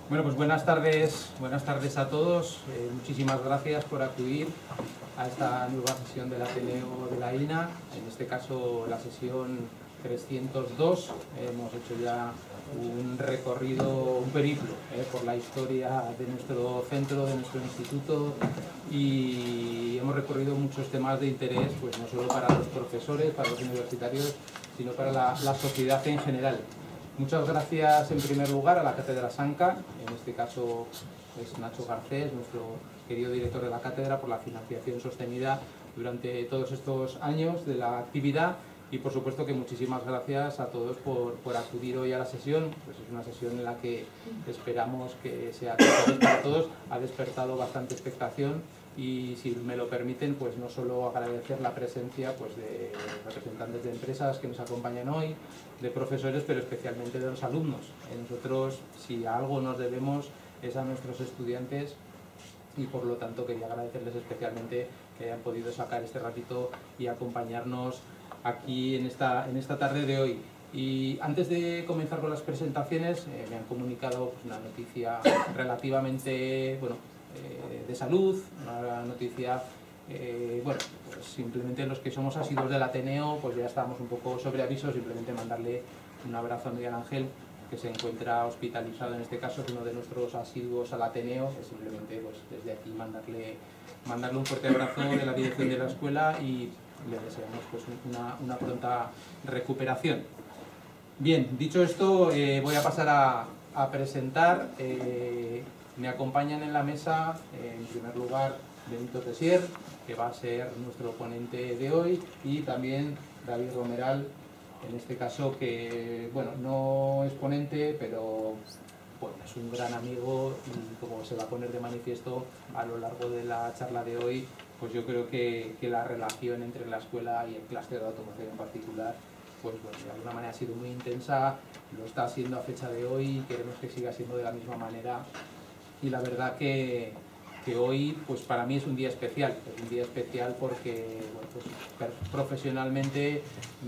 Bueno, pues buenas tardes a todos. Muchísimas gracias por acudir a esta nueva sesión del Ateneo de la INA, en este caso la sesión 302. Hemos hecho ya un recorrido, un periplo por la historia de nuestro centro, de nuestro instituto, y hemos recorrido muchos temas de interés, pues no solo para los profesores, para los universitarios, sino para la sociedad en general. Muchas gracias en primer lugar a la Cátedra Sanca, en este caso es Nacho Garcés, nuestro querido director de la cátedra, por la financiación sostenida durante todos estos años de la actividad, y por supuesto que muchísimas gracias a todos por acudir hoy a la sesión. Pues es una sesión en la que esperamos que sea para todos. Ha despertado bastante expectación y, si me lo permiten, pues no solo agradecer la presencia pues de representantes de empresas que nos acompañan hoy, de profesores, pero especialmente de los alumnos. Nosotros, si a algo nos debemos, es a nuestros estudiantes, y por lo tanto quería agradecerles especialmente que hayan podido sacar este ratito y acompañarnos aquí en esta tarde de hoy. Y antes de comenzar con las presentaciones, me han comunicado pues, una noticia relativamente de salud, una noticia, bueno, pues simplemente los que somos asiduos del Ateneo pues ya estamos un poco sobre aviso. Simplemente mandarle un abrazo a Miguel Ángel, que se encuentra hospitalizado, en este caso es uno de nuestros asiduos al Ateneo. Simplemente pues desde aquí mandarle un fuerte abrazo de la dirección de la escuela y le deseamos pues una pronta recuperación. Bien, dicho esto, voy a pasar a presentar. Me acompañan en la mesa, en primer lugar, Benito Tessier, que va a ser nuestro ponente de hoy, y también David Romeral, en este caso, que bueno, no es ponente, pero bueno, es un gran amigo, y como se va a poner de manifiesto a lo largo de la charla de hoy, pues yo creo que la relación entre la escuela y el clúster de automoción en particular, pues bueno, de alguna manera ha sido muy intensa, lo está siendo a fecha de hoy y queremos que siga siendo de la misma manera. Y la verdad que hoy pues para mí es un día especial, porque bueno, pues, profesionalmente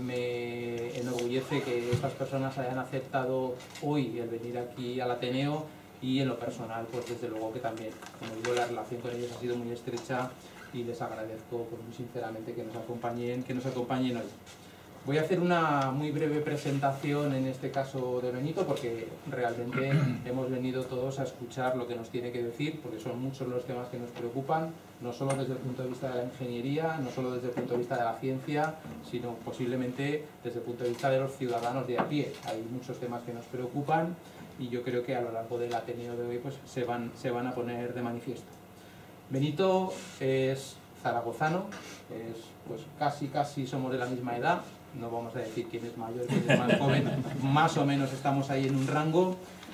me enorgullece que estas personas hayan aceptado hoy el venir aquí al Ateneo, y en lo personal pues desde luego que también, como digo, la relación con ellos ha sido muy estrecha y les agradezco pues, muy sinceramente que nos acompañen hoy. Voy a hacer una muy breve presentación, en este caso de Benito, porque realmente hemos venido todos a escuchar lo que nos tiene que decir, porque son muchos los temas que nos preocupan, no solo desde el punto de vista de la ingeniería, no solo desde el punto de vista de la ciencia, sino posiblemente desde el punto de vista de los ciudadanos de a pie. Hay muchos temas que nos preocupan y yo creo que a lo largo del Ateneo de hoy pues, se van a poner de manifiesto. Benito es zaragozano, pues casi somos de la misma edad. No vamos a decir quién es mayor, quién es más joven, más o menos estamos ahí en un rango.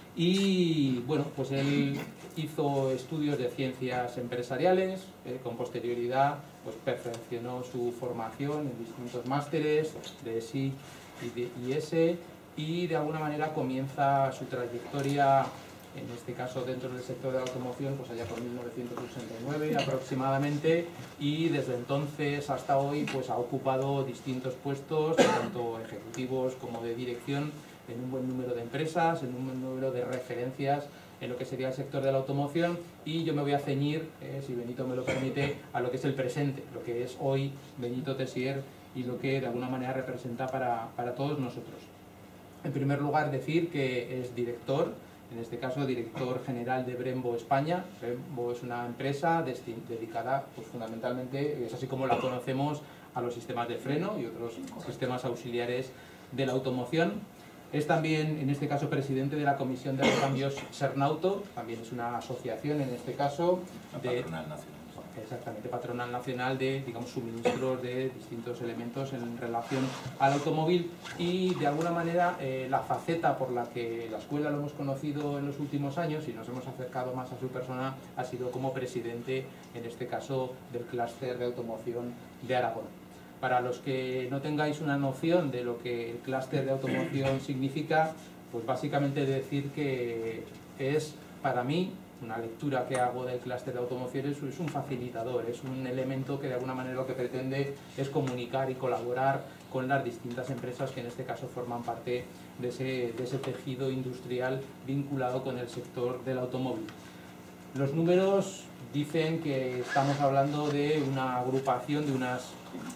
Y bueno, pues él hizo estudios de ciencias empresariales, con posterioridad pues perfeccionó su formación en distintos másteres de SIC y de IS, y de alguna manera comienza su trayectoria, en este caso dentro del sector de la automoción, pues allá por 1969 aproximadamente, y desde entonces hasta hoy pues ha ocupado distintos puestos, tanto ejecutivos como de dirección, en un buen número de empresas, en un buen número de referencias en lo que sería el sector de la automoción. Y yo me voy a ceñir, si Benito me lo permite, a lo que es el presente, lo que es hoy Benito Tessier y lo que de alguna manera representa para todos nosotros. En primer lugar, decir que es director, en este caso director general de Brembo España. Brembo es una empresa dedicada pues, fundamentalmente, es así como la conocemos, a los sistemas de freno y otros sistemas auxiliares de la automoción. Es también, en este caso, presidente de la Comisión de Recambios Sernauto, también es una asociación, en este caso, de... Exactamente, patronal nacional de, digamos, suministros de distintos elementos en relación al automóvil. Y de alguna manera la faceta por la que la escuela lo hemos conocido en los últimos años y nos hemos acercado más a su persona ha sido como presidente, en este caso, del clúster de automoción de Aragón. Para los que no tengáis una noción de lo que el clúster de automoción significa, pues básicamente decir que es, para mí, una lectura que hago del clúster de automoción es un facilitador, es un elemento que de alguna manera lo que pretende es comunicar y colaborar con las distintas empresas que en este caso forman parte de ese tejido industrial vinculado con el sector del automóvil. Los números dicen que estamos hablando de una agrupación de unas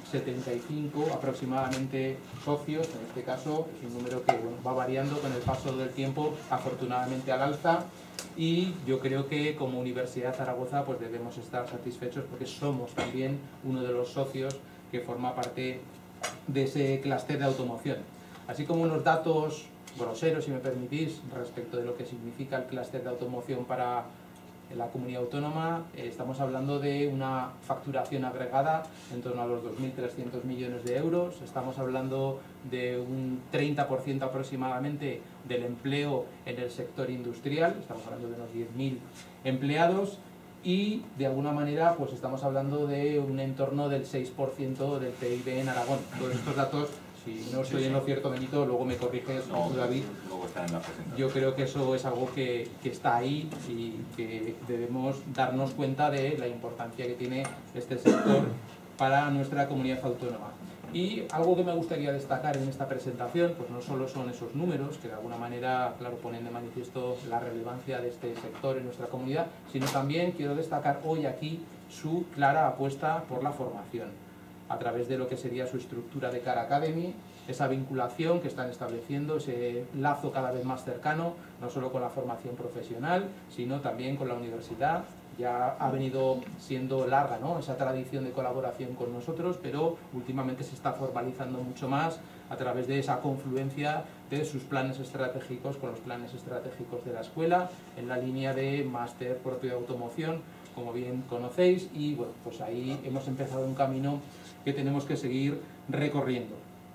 75 aproximadamente socios, en este caso es un número que va variando con el paso del tiempo, afortunadamente al alza, y yo creo que como Universidad de Zaragoza pues debemos estar satisfechos porque somos también uno de los socios que forma parte de ese clúster de automoción. Así como unos datos groseros, si me permitís, respecto de lo que significa el clúster de automoción para la comunidad autónoma, estamos hablando de una facturación agregada en torno a los 2.300 millones de euros, estamos hablando de un 30% aproximadamente del empleo en el sector industrial, estamos hablando de unos 10.000 empleados y de alguna manera pues estamos hablando de un entorno del 6% del PIB en Aragón. Todos estos datos, si no estoy en lo cierto, Benito, luego me corriges, David. Luego está en la presentación. Yo creo que eso es algo que está ahí y que debemos darnos cuenta de la importancia que tiene este sector para nuestra comunidad autónoma. Y algo que me gustaría destacar en esta presentación, pues no solo son esos números, que de alguna manera, claro, ponen de manifiesto la relevancia de este sector en nuestra comunidad, sino también quiero destacar hoy aquí su clara apuesta por la formación, a través de lo que sería su estructura de Car Academy, esa vinculación que están estableciendo, ese lazo cada vez más cercano, no solo con la formación profesional, sino también con la universidad. Ya ha venido siendo larga, ¿no?, esa tradición de colaboración con nosotros, pero últimamente se está formalizando mucho más a través de esa confluencia de sus planes estratégicos con los planes estratégicos de la escuela, en la línea de máster propio de automoción, como bien conocéis, y bueno, pues ahí hemos empezado un camino que tenemos que seguir recorriendo.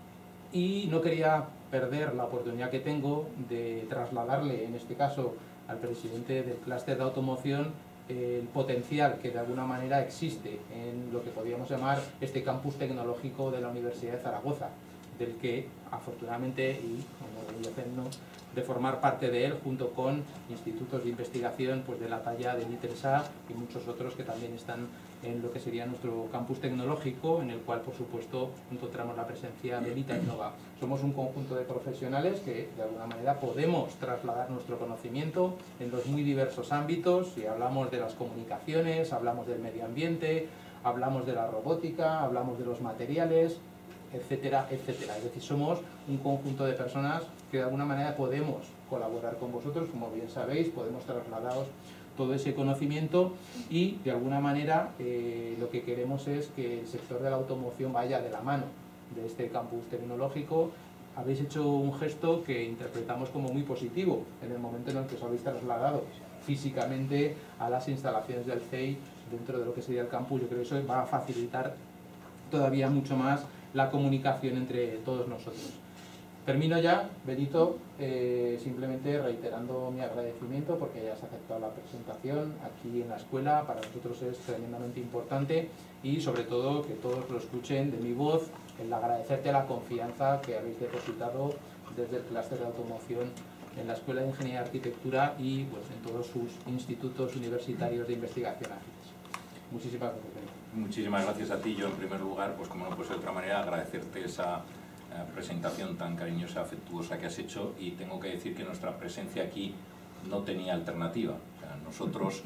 Y no quería perder la oportunidad que tengo de trasladarle, en este caso, al presidente del clúster de automoción, el potencial que de alguna manera existe en lo que podríamos llamar este campus tecnológico de la Universidad de Zaragoza, del que afortunadamente, y como voy a hacer, ¿no?, de formar parte de él junto con institutos de investigación pues de la talla del ITERSA y muchos otros que también están en lo que sería nuestro campus tecnológico, en el cual por supuesto encontramos la presencia de Vita Innova. Somos un conjunto de profesionales que de alguna manera podemos trasladar nuestro conocimiento en los muy diversos ámbitos, y hablamos de las comunicaciones, hablamos del medio ambiente, hablamos de la robótica, hablamos de los materiales, etcétera, etcétera. Es decir, somos un conjunto de personas que de alguna manera podemos colaborar con vosotros, como bien sabéis, podemos trasladaros todo ese conocimiento y de alguna manera lo que queremos es que el sector de la automoción vaya de la mano de este campus tecnológico. Habéis hecho un gesto que interpretamos como muy positivo en el momento en el que os habéis trasladado físicamente a las instalaciones del CEI dentro de lo que sería el campus. Yo creo que eso va a facilitar todavía mucho más la comunicación entre todos nosotros. Termino ya, Benito, simplemente reiterando mi agradecimiento porque hayas aceptado la presentación aquí en la escuela. Para nosotros es tremendamente importante y sobre todo que todos lo escuchen de mi voz, el agradecerte la confianza que habéis depositado desde el clúster de automoción en la Escuela de Ingeniería y Arquitectura y pues, en todos sus institutos universitarios de investigación ágiles. Muchísimas gracias, Benito. Muchísimas gracias a ti. Yo, en primer lugar, pues como no puede ser de otra manera, agradecerte esa presentación tan cariñosa, afectuosa que has hecho, y tengo que decir que nuestra presencia aquí no tenía alternativa. O sea, nosotros,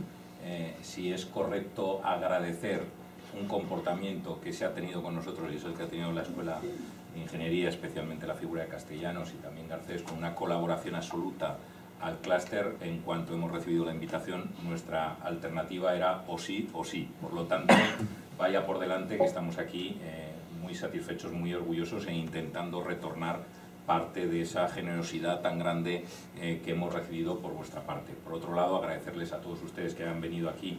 si es correcto agradecer un comportamiento que se ha tenido con nosotros, y es el que ha tenido la Escuela de Ingeniería, especialmente la figura de Castellanos y también Garcés, con una colaboración absoluta al clúster, en cuanto hemos recibido la invitación, nuestra alternativa era o sí o sí. Por lo tanto, vaya por delante que estamos aquí muy satisfechos, muy orgullosos e intentando retornar parte de esa generosidad tan grande que hemos recibido por vuestra parte. Por otro lado, agradecerles a todos ustedes que han venido aquí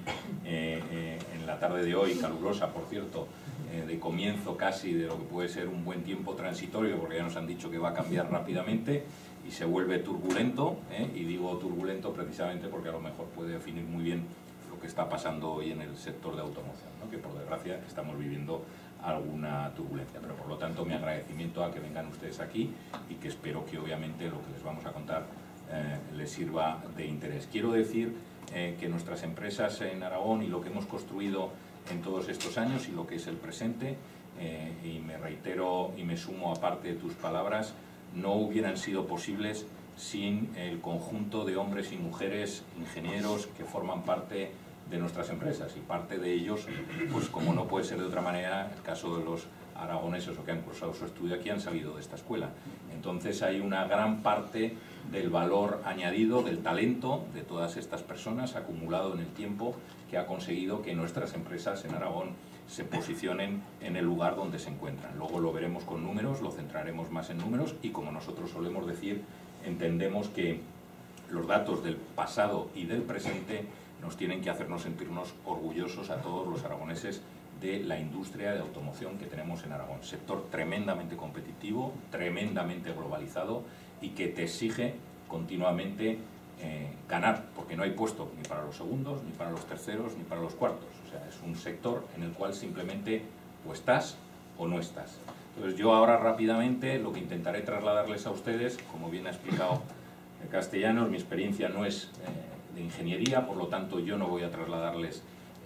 en la tarde de hoy, calurosa, por cierto, de comienzo casi de lo que puede ser un buen tiempo transitorio, porque ya nos han dicho que va a cambiar rápidamente y se vuelve turbulento, y digo turbulento precisamente porque a lo mejor puede definir muy bien lo que está pasando hoy en el sector de automoción, ¿no?, que por desgracia estamos viviendo alguna turbulencia, pero por lo tanto mi agradecimiento a que vengan ustedes aquí y que espero que obviamente lo que les vamos a contar les sirva de interés. Quiero decir que nuestras empresas en Aragón y lo que hemos construido en todos estos años y lo que es el presente, y me reitero y me sumo aparte de tus palabras, no hubieran sido posibles sin el conjunto de hombres y mujeres ingenieros que forman parte de nuestras empresas, y parte de ellos, pues como no puede ser de otra manera, el caso de los aragoneses o que han cursado su estudio aquí han salido de esta escuela. Entonces hay una gran parte del valor añadido, del talento de todas estas personas acumulado en el tiempo, que ha conseguido que nuestras empresas en Aragón se posicionen en el lugar donde se encuentran. Luego lo veremos con números, lo centraremos más en números, y como nosotros solemos decir, entendemos que los datos del pasado y del presente nos tienen que hacernos sentirnos orgullosos a todos los aragoneses de la industria de automoción que tenemos en Aragón. Sector tremendamente competitivo, tremendamente globalizado, y que te exige continuamente ganar, porque no hay puesto ni para los segundos, ni para los terceros, ni para los cuartos. O sea, es un sector en el cual simplemente o estás o no estás. Entonces yo ahora rápidamente lo que intentaré trasladarles a ustedes, como bien ha explicado Castellanos, mi experiencia no es de ingeniería, por lo tanto yo no voy a trasladarles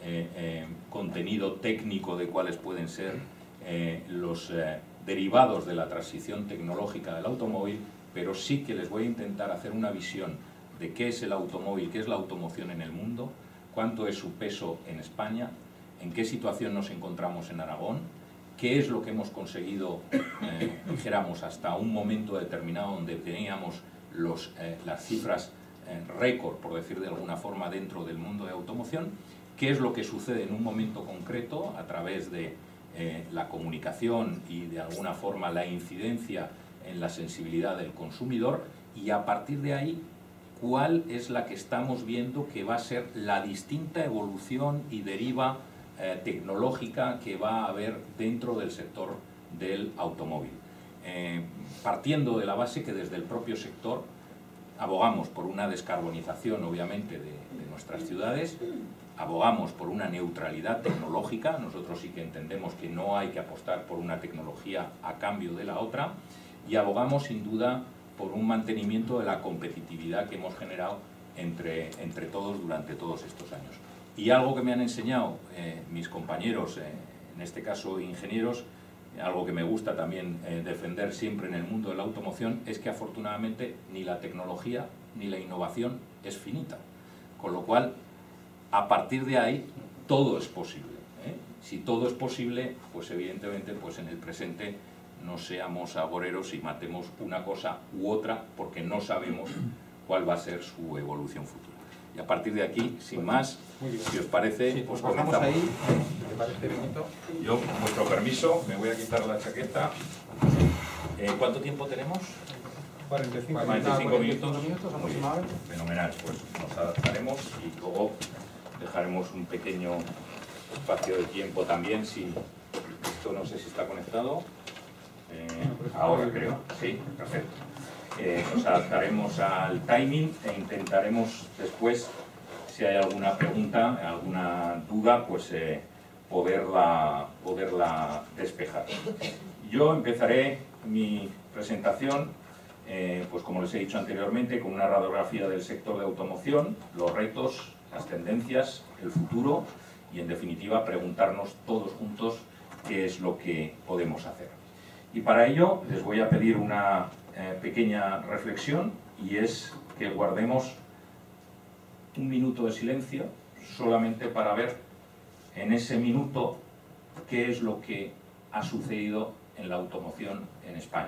contenido técnico de cuáles pueden ser los derivados de la transición tecnológica del automóvil, pero sí que les voy a intentar hacer una visión de qué es el automóvil, qué es la automoción en el mundo, cuánto es su peso en España, en qué situación nos encontramos en Aragón, qué es lo que hemos conseguido, dijéramos, hasta un momento determinado donde teníamos las cifras récord, por decir de alguna forma, dentro del mundo de automoción, qué es lo que sucede en un momento concreto a través de la comunicación y de alguna forma la incidencia en la sensibilidad del consumidor, y a partir de ahí cuál es la que estamos viendo que va a ser la distinta evolución y deriva tecnológica que va a haber dentro del sector del automóvil. Partiendo de la base que desde el propio sector abogamos por una descarbonización, obviamente, de nuestras ciudades, abogamos por una neutralidad tecnológica. Nosotros sí que entendemos que no hay que apostar por una tecnología a cambio de la otra, y abogamos sin duda por un mantenimiento de la competitividad que hemos generado entre todos durante todos estos años. Y algo que me han enseñado mis compañeros, en este caso ingenieros, algo que me gusta también defender siempre en el mundo de la automoción, es que afortunadamente ni la tecnología ni la innovación es finita, con lo cual a partir de ahí todo es posible, ¿eh? Si todo es posible, pues evidentemente pues en el presente no seamos agoreros y matemos una cosa u otra porque no sabemos cuál va a ser su evolución futura. Y a partir de aquí, sin más, si os parece, sí, pues comenzamos. Ahí, ¿Te parece, Benito? Yo, con vuestro permiso, me voy a quitar la chaqueta. ¿Cuánto tiempo tenemos? 45 minutos aproximadamente. Fenomenal, pues nos adaptaremos y luego dejaremos un pequeño espacio de tiempo también. Si esto no sé si está conectado. Ahora creo, sí, perfecto. Nos adaptaremos al timing e intentaremos después, si hay alguna pregunta, alguna duda, pues poderla despejar. Yo empezaré mi presentación, pues como les he dicho anteriormente, con una radiografía del sector de automoción, los retos, las tendencias, el futuro, y en definitiva preguntarnos todos juntos qué es lo que podemos hacer. Y para ello les voy a pedir una pequeña reflexión, y es que guardemos un minuto de silencio solamente para ver en ese minuto qué es lo que ha sucedido en la automoción en España.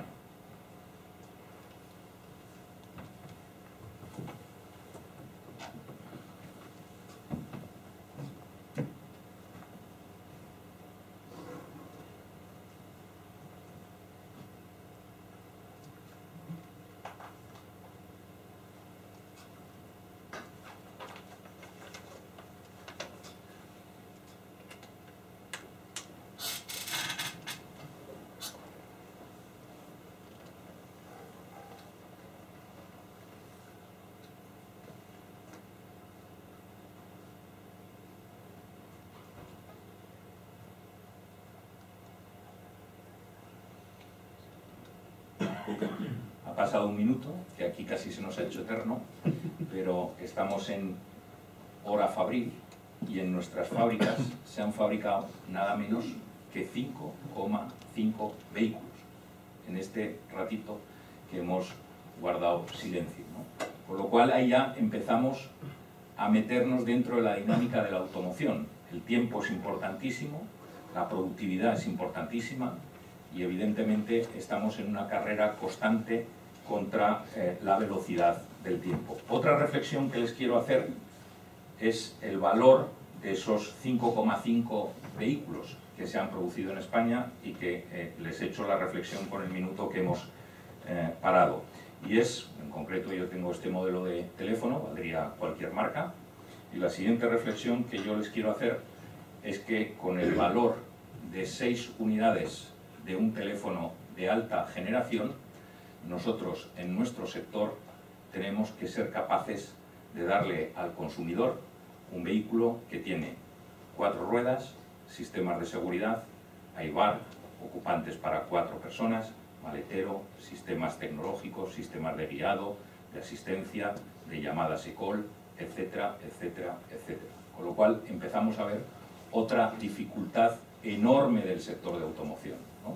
Ha pasado un minuto, que aquí casi se nos ha hecho eterno, pero estamos en hora fabril, y en nuestras fábricas se han fabricado nada menos que 5,5 vehículos en este ratito que hemos guardado silencio, ¿no? Con lo cual ahí ya empezamos a meternos dentro de la dinámica de la automoción. El tiempo es importantísimo, la productividad es importantísima y evidentemente estamos en una carrera constante contra la velocidad del tiempo. Otra reflexión que les quiero hacer es el valor de esos 5,5 vehículos que se han producido en España y que les he hecho la reflexión con el minuto que hemos parado. Y es, en concreto yo tengo este modelo de teléfono, valdría cualquier marca, y la siguiente reflexión que yo les quiero hacer es que con el valor de 6 unidades de un teléfono de alta generación, nosotros en nuestro sector tenemos que ser capaces de darle al consumidor un vehículo que tiene 4 ruedas, sistemas de seguridad, airbag, ocupantes para 4 personas, maletero, sistemas tecnológicos, sistemas de guiado, de asistencia, de llamadas e-call, etcétera, etcétera, etcétera. Con lo cual empezamos a ver otra dificultad enorme del sector de automoción, ¿no?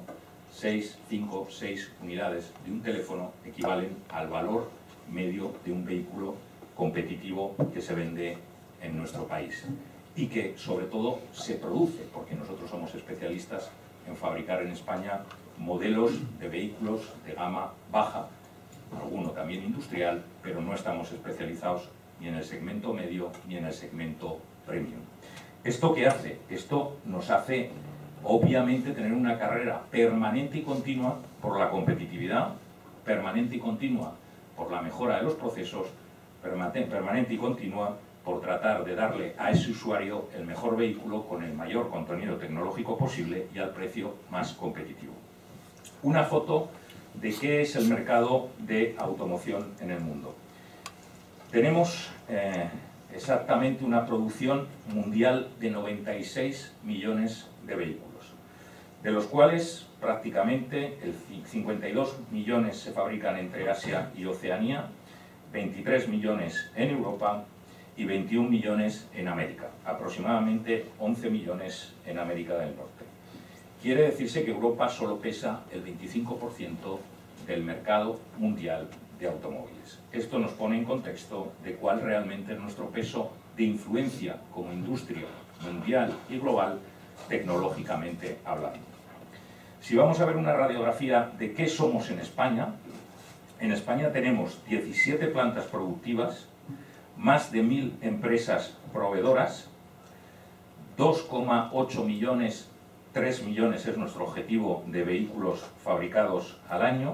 6 unidades de un teléfono equivalen al valor medio de un vehículo competitivo que se vende en nuestro país y que sobre todo se produce, porque nosotros somos especialistas en fabricar en España modelos de vehículos de gama baja, alguno también industrial, pero no estamos especializados ni en el segmento medio ni en el segmento premium. ¿Esto qué hace? Esto nos hace obviamente tener una carrera permanente y continua por la competitividad, permanente y continua por la mejora de los procesos, permanente y continua por tratar de darle a ese usuario el mejor vehículo con el mayor contenido tecnológico posible y al precio más competitivo. Una foto de qué es el mercado de automoción en el mundo. Tenemos exactamente una producción mundial de 96 millones de vehículos, de los cuales prácticamente el 52 millones se fabrican entre Asia y Oceanía, 23 millones en Europa y 21 millones en América, aproximadamente 11 millones en América del Norte. Quiere decirse que Europa solo pesa el 25% del mercado mundial de automóviles. Esto nos pone en contexto de cuál realmente es nuestro peso de influencia como industria mundial y global, tecnológicamente hablando. Si vamos a ver una radiografía de qué somos en España tenemos 17 plantas productivas, más de 1000 empresas proveedoras, 2,8 millones, 3 millones es nuestro objetivo de vehículos fabricados al año,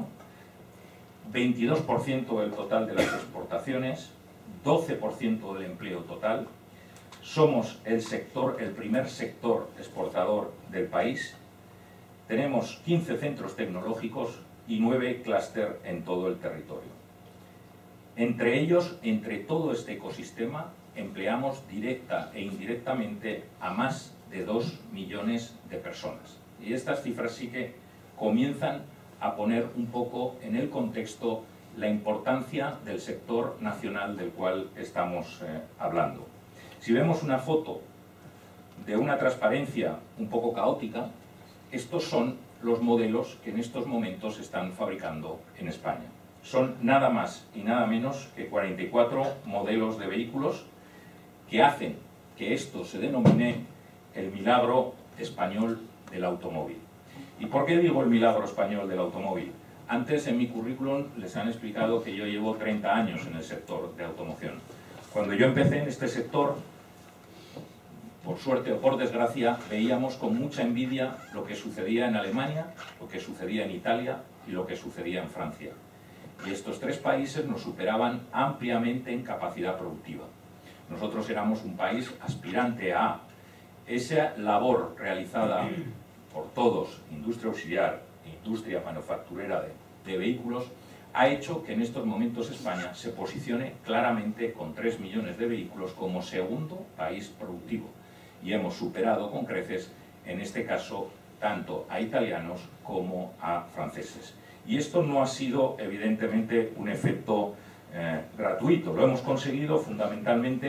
22% del total de las exportaciones, 12% del empleo total. Somos el primer sector exportador del país. Tenemos 15 centros tecnológicos y 9 clúster en todo el territorio. Entre ellos, entre todo este ecosistema, empleamos directa e indirectamente a más de 2 millones de personas. Y estas cifras sí que comienzan a poner un poco en el contexto la importancia del sector nacional del cual estamos hablando. Si vemos una foto de una transparencia un poco caótica, estos son los modelos que en estos momentos se están fabricando en España. Son nada más y nada menos que 44 modelos de vehículos que hacen que esto se denomine el milagro español del automóvil. ¿Y por qué digo el milagro español del automóvil? Antes en mi currículum les han explicado que yo llevo 30 años en el sector de automoción. Cuando yo empecé en este sector, por suerte o por desgracia, veíamos con mucha envidia lo que sucedía en Alemania, lo que sucedía en Italia y lo que sucedía en Francia. Y estos 3 países nos superaban ampliamente en capacidad productiva. Nosotros éramos un país aspirante a esa labor realizada por todos, industria auxiliar, industria manufacturera de vehículos, ha hecho que en estos momentos España se posicione claramente con 3 millones de vehículos como segundo país productivo. Y hemos superado con creces, en este caso, tanto a italianos como a franceses. Y esto no ha sido, evidentemente, un efecto gratuito. Lo hemos conseguido fundamentalmente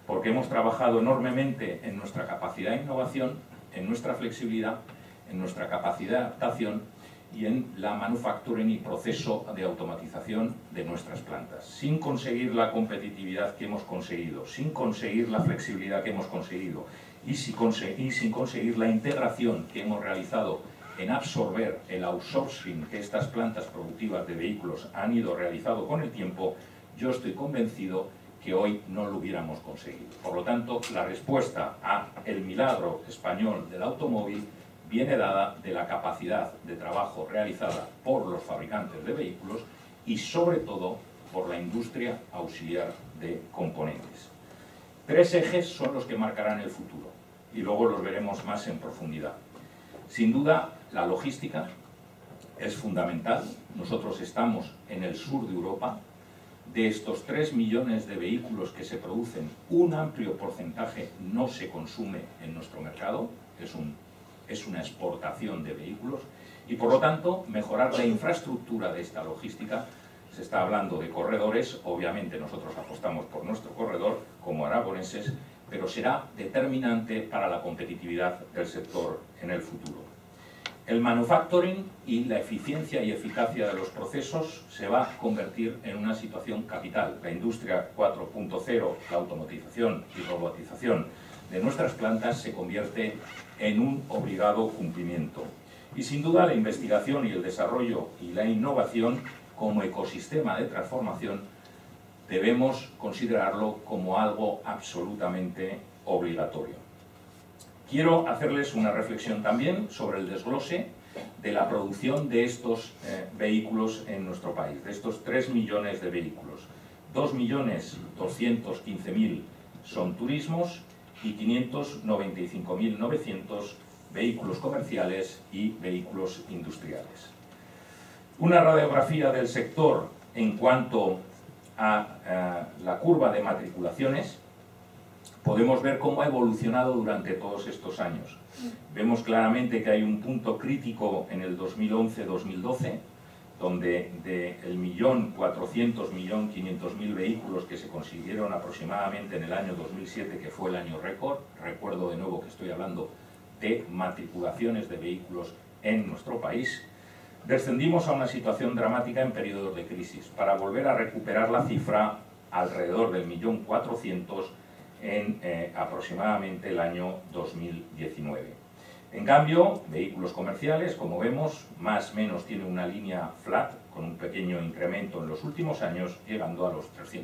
porque hemos trabajado enormemente en nuestra capacidad de innovación, en nuestra flexibilidad, en nuestra capacidad de adaptación y en la manufacturing y proceso de automatización de nuestras plantas. Sin conseguir la competitividad que hemos conseguido, sin conseguir la flexibilidad que hemos conseguido y sin conseguir la integración que hemos realizado en absorber el outsourcing que estas plantas productivas de vehículos han ido realizando con el tiempo, yo estoy convencido que hoy no lo hubiéramos conseguido. Por lo tanto, la respuesta al milagro español del automóvil viene dada de la capacidad de trabajo realizada por los fabricantes de vehículos y sobre todo por la industria auxiliar de componentes. 3 ejes son los que marcarán el futuro y luego los veremos más en profundidad. Sin duda, la logística es fundamental. Nosotros estamos en el sur de Europa. De estos 3 millones de vehículos que se producen, un amplio porcentaje no se consume en nuestro mercado, es una exportación de vehículos y por lo tanto mejorar la infraestructura de esta logística. Se está hablando de corredores, obviamente nosotros apostamos por nuestro corredor como aragoneses, pero será determinante para la competitividad del sector en el futuro. El manufacturing y la eficiencia y eficacia de los procesos se va a convertir en una situación capital. La industria 4.0, la automatización y robotización de nuestras plantas se convierte en un obligado cumplimiento. Y sin duda la investigación y el desarrollo y la innovación como ecosistema de transformación debemos considerarlo como algo absolutamente obligatorio. Quiero hacerles una reflexión también sobre el desglose de la producción de estos vehículos en nuestro país, de estos 3 millones de vehículos. 2.215.000 son turismos y 595.900 vehículos comerciales y vehículos industriales. Una radiografía del sector en cuanto a la curva de matriculaciones. Podemos ver cómo ha evolucionado durante todos estos años. Vemos claramente que hay un punto crítico en el 2011-2012, donde del 1.400.000, 1.500.000 vehículos que se consiguieron aproximadamente en el año 2007, que fue el año récord, recuerdo de nuevo que estoy hablando de matriculaciones de vehículos en nuestro país, descendimos a una situación dramática en periodos de crisis, para volver a recuperar la cifra alrededor del 1.400.000 en aproximadamente el año 2019. En cambio, vehículos comerciales, como vemos, más o menos tiene una línea flat, con un pequeño incremento en los últimos años, llegando a los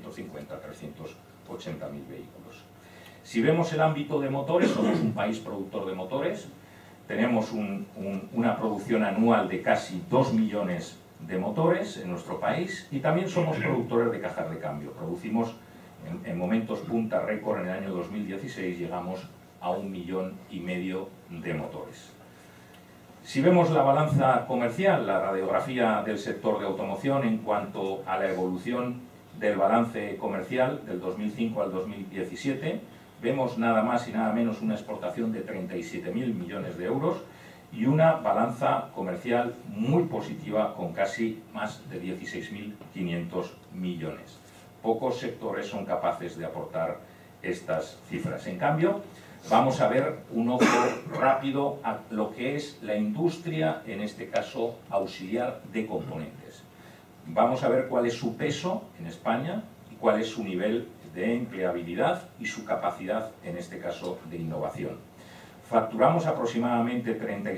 350.000-380.000 vehículos. Si vemos el ámbito de motores, somos un país productor de motores, tenemos una producción anual de casi 2 millones de motores en nuestro país y también somos productores de cajas de cambio. Producimos en momentos punta récord. En el año 2016 llegamos a 1,5 millones de motores. Si vemos la balanza comercial, la radiografía del sector de automoción en cuanto a la evolución del balance comercial del 2005 al 2017, vemos nada más y nada menos una exportación de 37.000 millones de euros y una balanza comercial muy positiva con casi más de 16.500 millones. Pocos sectores son capaces de aportar estas cifras. En cambio, vamos a ver un ojo rápido a lo que es la industria, en este caso auxiliar de componentes. Vamos a ver cuál es su peso en España y cuál es su nivel de empleabilidad y su capacidad, en este caso, de innovación. Facturamos aproximadamente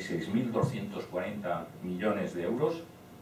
36.240 millones de euros.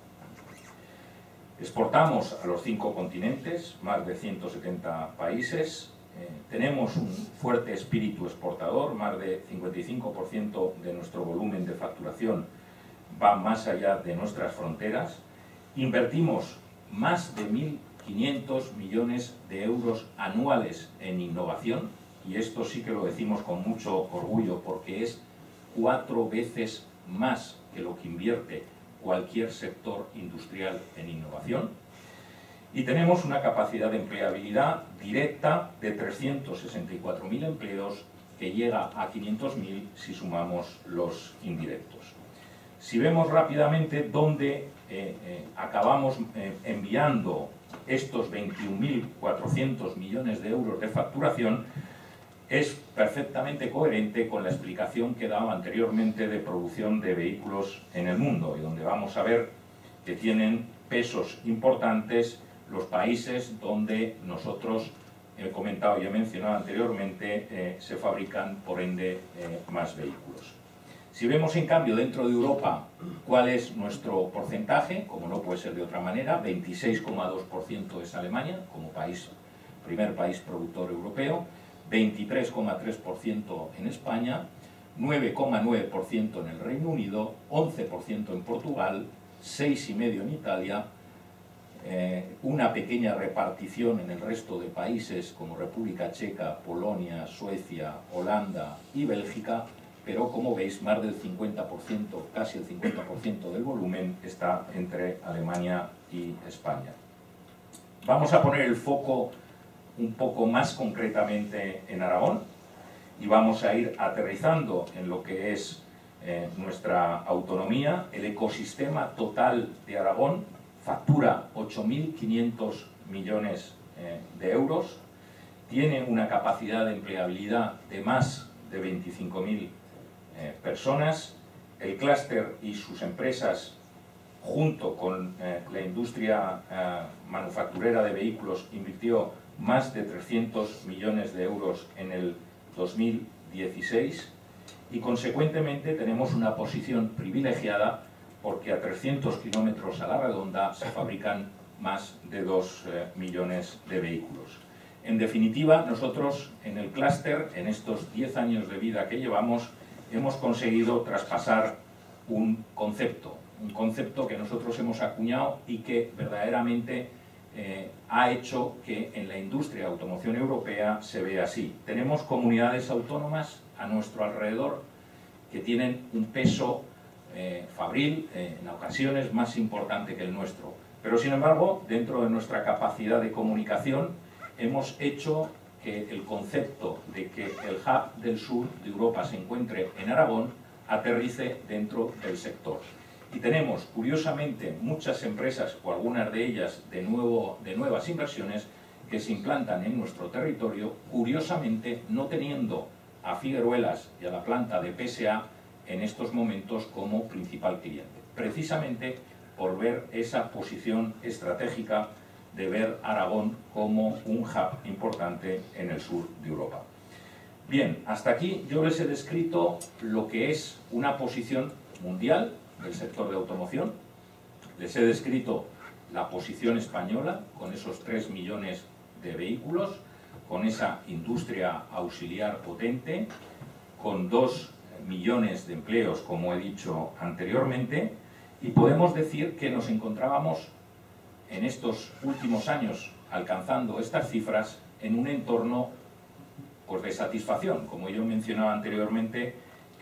Exportamos a los 5 continentes, más de 170 países. Tenemos un fuerte espíritu exportador, más de 55% de nuestro volumen de facturación va más allá de nuestras fronteras. Invertimos más de 1.500 millones de euros anuales en innovación, y esto sí que lo decimos con mucho orgullo porque es 4 veces más que lo que invierte cualquier sector industrial en innovación. Y tenemos una capacidad de empleabilidad directa de 364.000 empleos, que llega a 500.000 si sumamos los indirectos. Si vemos rápidamente dónde acabamos enviando estos 21.400 millones de euros de facturación, es perfectamente coherente con la explicación que daba anteriormente de producción de vehículos en el mundo, y donde vamos a ver que tienen pesos importantes los países donde nosotros, he comentado y he mencionado anteriormente, se fabrican por ende más vehículos. Si vemos en cambio dentro de Europa cuál es nuestro porcentaje, como no puede ser de otra manera, 26,2% es Alemania como país, primer país productor europeo, 23,3% en España, 9,9% en el Reino Unido, 11% en Portugal, 6,5% en Italia, una pequeña repartición en el resto de países como República Checa, Polonia, Suecia, Holanda y Bélgica, pero como veis más del 50%, casi el 50% del volumen está entre Alemania y España. Vamos a poner el foco un poco más concretamente en Aragón y vamos a ir aterrizando en lo que es nuestra autonomía. El ecosistema total de Aragón factura 8.500 millones de euros, tiene una capacidad de empleabilidad de más de 25.000 personas. El clúster y sus empresas, junto con la industria manufacturera de vehículos, invirtió más de 300 millones de euros en el 2016 y consecuentemente tenemos una posición privilegiada porque a 300 kilómetros a la redonda se fabrican más de 2 millones de vehículos. En definitiva, nosotros en el clúster, en estos 10 años de vida que llevamos, hemos conseguido traspasar un concepto que nosotros hemos acuñado y que verdaderamente ha hecho que en la industria de automoción europea se vea así. Tenemos comunidades autónomas a nuestro alrededor que tienen un peso fabril en ocasiones más importante que el nuestro, pero sin embargo dentro de nuestra capacidad de comunicación hemos hecho que el concepto de que el hub del sur de Europa se encuentre en Aragón aterrice dentro del sector. Y tenemos, curiosamente, muchas empresas, o algunas de ellas de nuevas inversiones, que se implantan en nuestro territorio, curiosamente no teniendo a Figueruelas y a la planta de PSA en estos momentos como principal cliente. Precisamente por ver esa posición estratégica de ver Aragón como un hub importante en el sur de Europa. Bien, hasta aquí yo les he descrito lo que es una posición mundial del sector de automoción. Les he descrito la posición española con esos 3 millones de vehículos, con esa industria auxiliar potente, con 2 millones de empleos, como he dicho anteriormente, y podemos decir que nos encontrábamos en estos últimos años alcanzando estas cifras en un entorno pues, de satisfacción, como yo mencionaba anteriormente,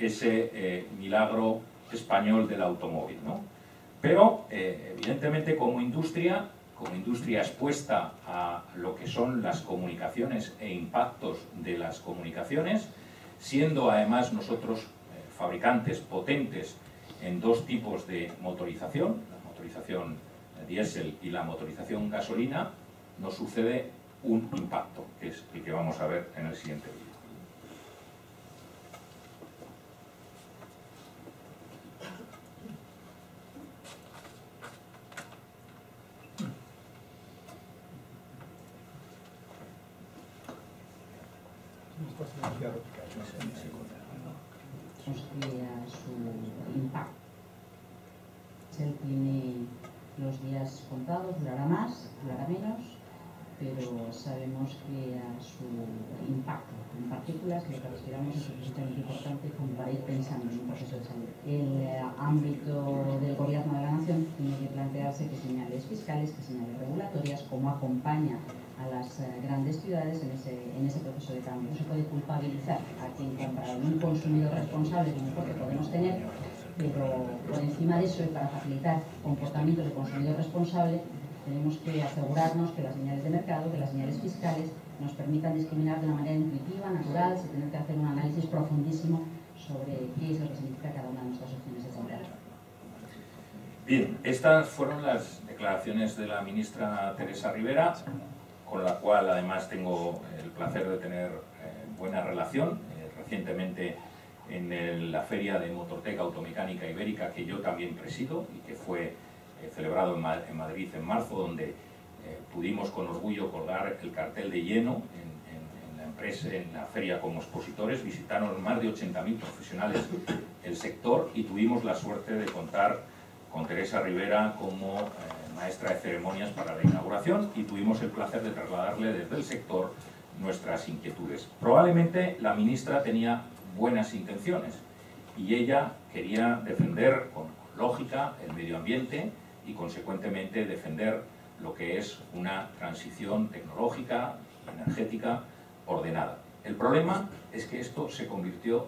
ese milagro español del automóvil, ¿no? Pero evidentemente como industria expuesta a lo que son las comunicaciones e impactos de las comunicaciones, siendo además nosotros fabricantes potentes en 2 tipos de motorización, la motorización diésel y la motorización gasolina, nos sucede un impacto, que es el que vamos a ver en el siguiente vídeo. Su impacto. Él tiene los días contados, durará más, durará menos, pero sabemos que a su impacto en partículas, que lo que respiramos es suficientemente importante como para ir pensando en un proceso de salud. El ámbito del gobierno de la nación tiene que plantearse qué señales fiscales, qué señales regulatorias, cómo acompaña a las grandes ciudades en ese proceso de cambio. No se puede culpabilizar a quien compra, un consumidor responsable como mejor que podemos tener, pero por encima de eso y para facilitar comportamientos de consumidor responsable tenemos que asegurarnos que las señales de mercado, que las señales fiscales nos permitan discriminar de una manera intuitiva, natural, sin tener que hacer un análisis profundísimo sobre qué es lo que significa cada una de nuestras opciones de compra. Bien, estas fueron las declaraciones de la ministra Teresa Rivera, con la cual además tengo el placer de tener buena relación. Recientemente en la Feria de Motorteca Automecánica Ibérica, que yo también presido y que fue celebrado en Madrid en marzo, donde pudimos con orgullo colgar el cartel de lleno en la empresa, en la feria como expositores. Visitaron más de 80.000 profesionales el sector y tuvimos la suerte de contar con Teresa Rivera como maestra de ceremonias para la inauguración, y tuvimos el placer de trasladarle desde el sector nuestras inquietudes. Probablemente la ministra tenía buenas intenciones y ella quería defender con lógica el medio ambiente y consecuentemente defender lo que es una transición tecnológica, energética, ordenada. El problema es que esto se convirtió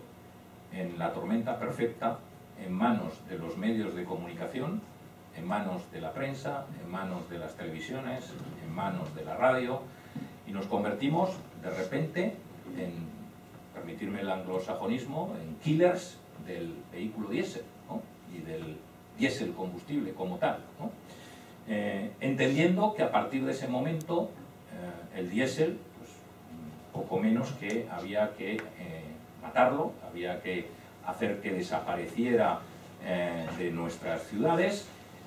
en la tormenta perfecta en manos de los medios de comunicación, en manos de la prensa, en manos de las televisiones, en manos de la radio, y nos convertimos de repente en, permitirme el anglosajonismo, en killers del vehículo diésel, ¿no? Y del diésel combustible como tal, ¿no? Entendiendo que a partir de ese momento el diésel, pues, poco menos que había que matarlo, había que hacer que desapareciera de nuestras ciudades,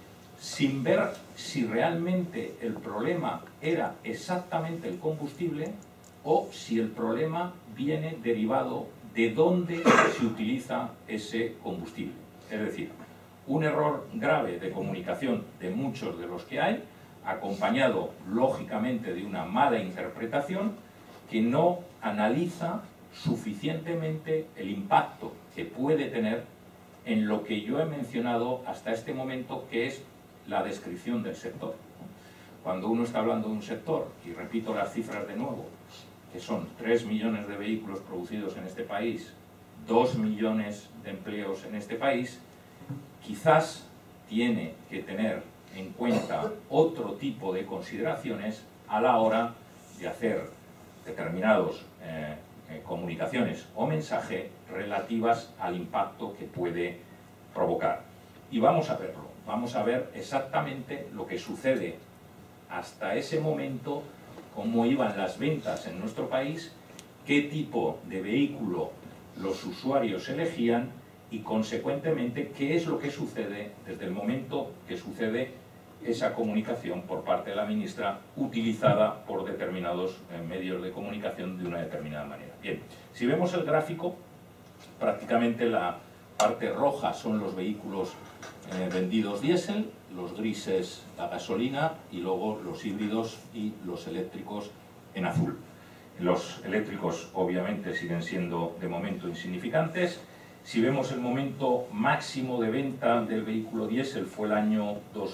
sin ver si realmente el problema era exactamente el combustible o si el problema viene derivado de dónde se utiliza ese combustible. Es decir, un error grave de comunicación de muchos de los que hay, acompañado lógicamente de una mala interpretación que no analiza suficientemente el impacto que puede tener en lo que yo he mencionado hasta este momento, que es la descripción del sector. Cuando uno está hablando de un sector, y repito las cifras de nuevo, que son 3 millones de vehículos producidos en este país, 2 millones de empleos en este país, quizás tiene que tener en cuenta otro tipo de consideraciones a la hora de hacer determinadas comunicaciones o mensaje relativas al impacto que puede provocar. Y vamos a verlo, vamos a ver exactamente lo que sucede hasta ese momento, cómo iban las ventas en nuestro país, qué tipo de vehículo los usuarios elegían y consecuentemente qué es lo que sucede desde el momento que sucede esa comunicación por parte de la ministra utilizada por determinados medios de comunicación de una determinada manera. Bien, si vemos el gráfico, prácticamente la parte roja son los vehículos vendidos diésel, los grises la gasolina y luego los híbridos y los eléctricos en azul. Los eléctricos obviamente siguen siendo de momento insignificantes. Si vemos el momento máximo de venta del vehículo diésel fue el año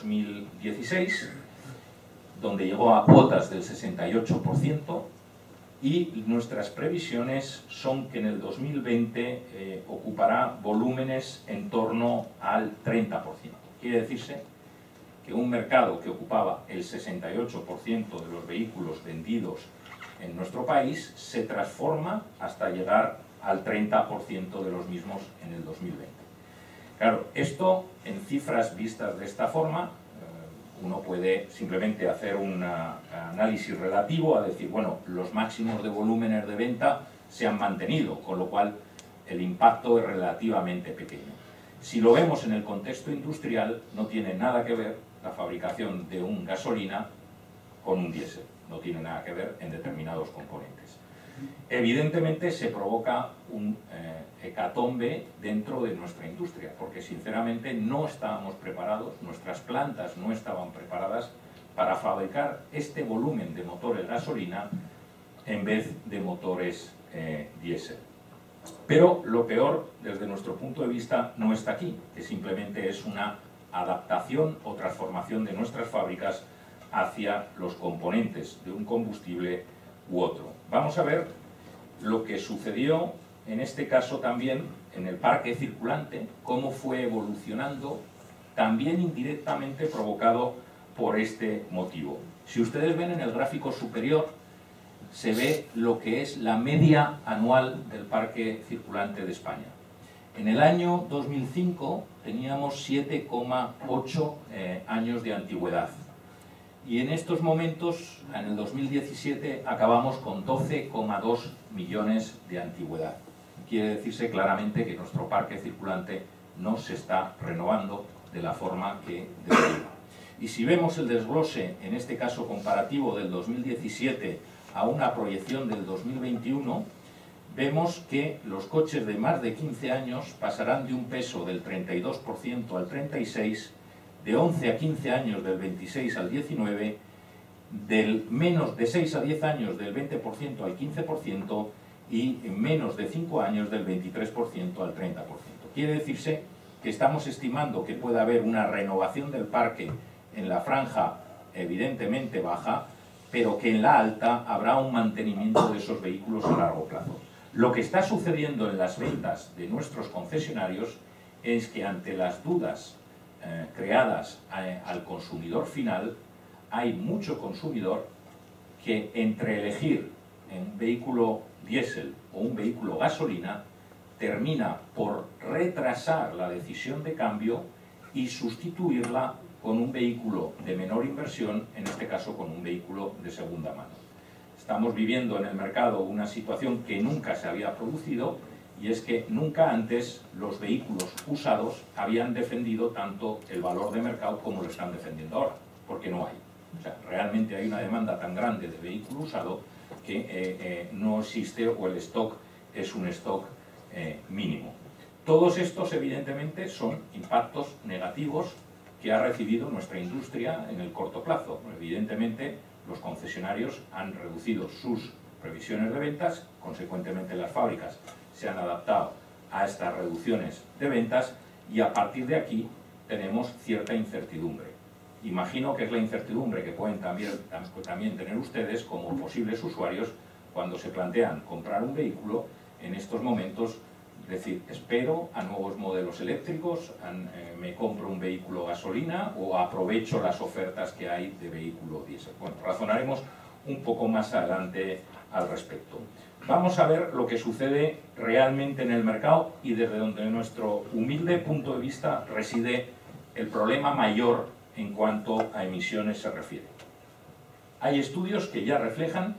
2016, donde llegó a cuotas del 68%, y nuestras previsiones son que en el 2020 ocupará volúmenes en torno al 30%. Quiere decirse que un mercado que ocupaba el 68% de los vehículos vendidos en nuestro país se transforma hasta llegar al 30% de los mismos en el 2020. Claro, esto en cifras vistas de esta forma, uno puede simplemente hacer un análisis relativo a decir, bueno, los máximos de volúmenes de venta se han mantenido, con lo cual el impacto es relativamente pequeño. Si lo vemos en el contexto industrial, no tiene nada que ver la fabricación de un gasolina con un diésel, no tiene nada que ver en determinados componentes. Evidentemente se provoca un hecatombe dentro de nuestra industria, porque sinceramente no estábamos preparados, nuestras plantas no estaban preparadas para fabricar este volumen de motores gasolina en vez de motores diésel. Pero lo peor, desde nuestro punto de vista, no está aquí, que simplemente es una adaptación o transformación de nuestras fábricas hacia los componentes de un combustible u otro. Vamos a ver lo que sucedió en este caso también en el parque circulante, cómo fue evolucionando, también indirectamente provocado por este motivo. Si ustedes ven en el gráfico superior, se ve lo que es la media anual del parque circulante de España. En el año 2005 teníamos 7,8 años de antigüedad. y en estos momentos, en el 2017, acabamos con 12,2 millones de antigüedad. Quiere decirse claramente que nuestro parque circulante no se está renovando de la forma que debería. Y si vemos el desglose, en este caso comparativo del 2017 a una proyección del 2021, vemos que los coches de más de 15 años pasarán de un peso del 32% al 36%, de 11 a 15 años del 26 al 19%, del menos de 6 a 10 años del 20% al 15% y en menos de 5 años del 23% al 30%. Quiere decirse que estamos estimando que puede haber una renovación del parque en la franja evidentemente baja, pero que en la alta habrá un mantenimiento de esos vehículos a largo plazo. Lo que está sucediendo en las ventas de nuestros concesionarios es que ante las dudas creadas al consumidor final, hay mucho consumidor que entre elegir un vehículo diésel o un vehículo gasolina termina por retrasar la decisión de cambio y sustituirla con un vehículo de menor inversión, en este caso con un vehículo de segunda mano. Estamos viviendo en el mercado una situación que nunca se había producido, y es que nunca antes los vehículos usados habían defendido tanto el valor de mercado como lo están defendiendo ahora, porque no hay. O sea, realmente hay una demanda tan grande de vehículo usado que no existe, o el stock es un stock mínimo. Todos estos, evidentemente, son impactos negativos que ha recibido nuestra industria en el corto plazo. Evidentemente, los concesionarios han reducido sus previsiones de ventas, consecuentemente las fábricas se han adaptado a estas reducciones de ventas, y a partir de aquí tenemos cierta incertidumbre. Imagino que es la incertidumbre que pueden también tener ustedes como posibles usuarios cuando se plantean comprar un vehículo en estos momentos. Es decir, espero a nuevos modelos eléctricos, me compro un vehículo gasolina o aprovecho las ofertas que hay de vehículo diésel. Bueno, razonaremos un poco más adelante al respecto. Vamos a ver lo que sucede realmente en el mercado y desde donde nuestro humilde punto de vista reside el problema mayor en cuanto a emisiones se refiere. Hay estudios que ya reflejan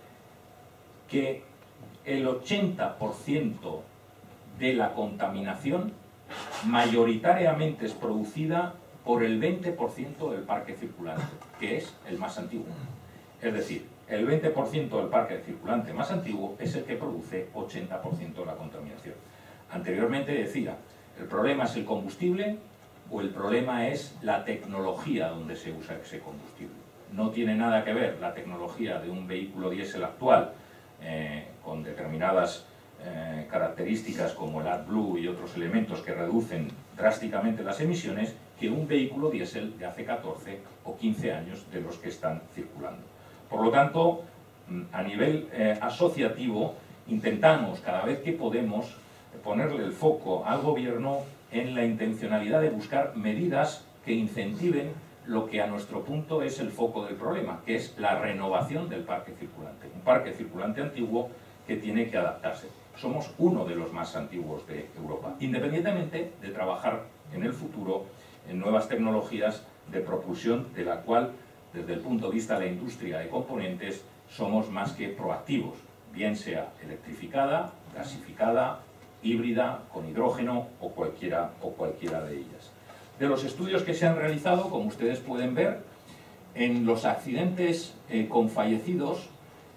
que el 80% de la contaminación mayoritariamente es producida por el 20% del parque circulante, que es el más antiguo. Es decir, el 20% del parque circulante más antiguo es el que produce 80% de la contaminación. Anteriormente decía, el problema es el combustible o el problema es la tecnología donde se usa ese combustible. No tiene nada que ver la tecnología de un vehículo diésel actual con determinadas características como el AdBlue y otros elementos que reducen drásticamente las emisiones, que un vehículo diésel de hace 14 o 15 años de los que están circulando. Por lo tanto, a nivel asociativo, intentamos cada vez que podemos ponerle el foco al gobierno en la intencionalidad de buscar medidas que incentiven lo que a nuestro punto es el foco del problema, que es la renovación del parque circulante. Un parque circulante antiguo que tiene que adaptarse. Somos uno de los más antiguos de Europa, independientemente de trabajar en el futuro en nuevas tecnologías de propulsión, de la cual, desde el punto de vista de la industria de componentes, somos más que proactivos, bien sea electrificada, gasificada, híbrida, con hidrógeno o cualquiera de ellas. De los estudios que se han realizado, como ustedes pueden ver, en los accidentes con fallecidos,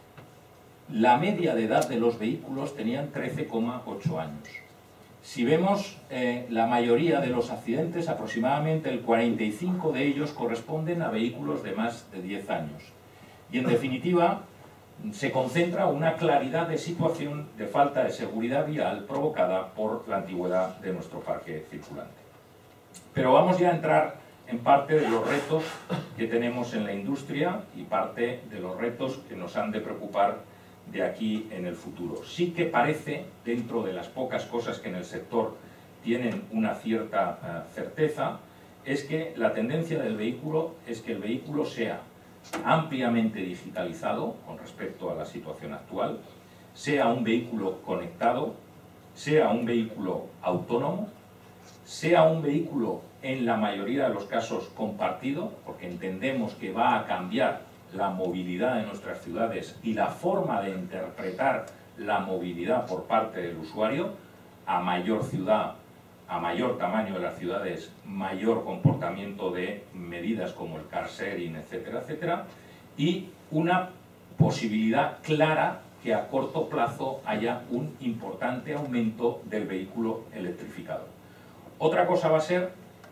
la media de edad de los vehículos tenían 13,8 años. Si vemos la mayoría de los accidentes, aproximadamente el 45% de ellos corresponden a vehículos de más de 10 años. Y en definitiva, se concentra una claridad de situación de falta de seguridad vial provocada por la antigüedad de nuestro parque circulante. Pero vamos ya a entrar en parte de los retos que tenemos en la industria y parte de los retos que nos han de preocupar de aquí en el futuro. Sí que parece, dentro de las pocas cosas que en el sector tienen una cierta certeza, es que la tendencia del vehículo es que el vehículo sea ampliamente digitalizado con respecto a la situación actual, sea un vehículo conectado, sea un vehículo autónomo, sea un vehículo en la mayoría de los casos compartido, porque entendemos que va a cambiar la movilidad de nuestras ciudades y la forma de interpretar la movilidad por parte del usuario. A mayor ciudad, a mayor tamaño de las ciudades, mayor comportamiento de medidas como el car sharing, etcétera, etcétera, y una posibilidad clara que a corto plazo haya un importante aumento del vehículo electrificado. Otra cosa va a ser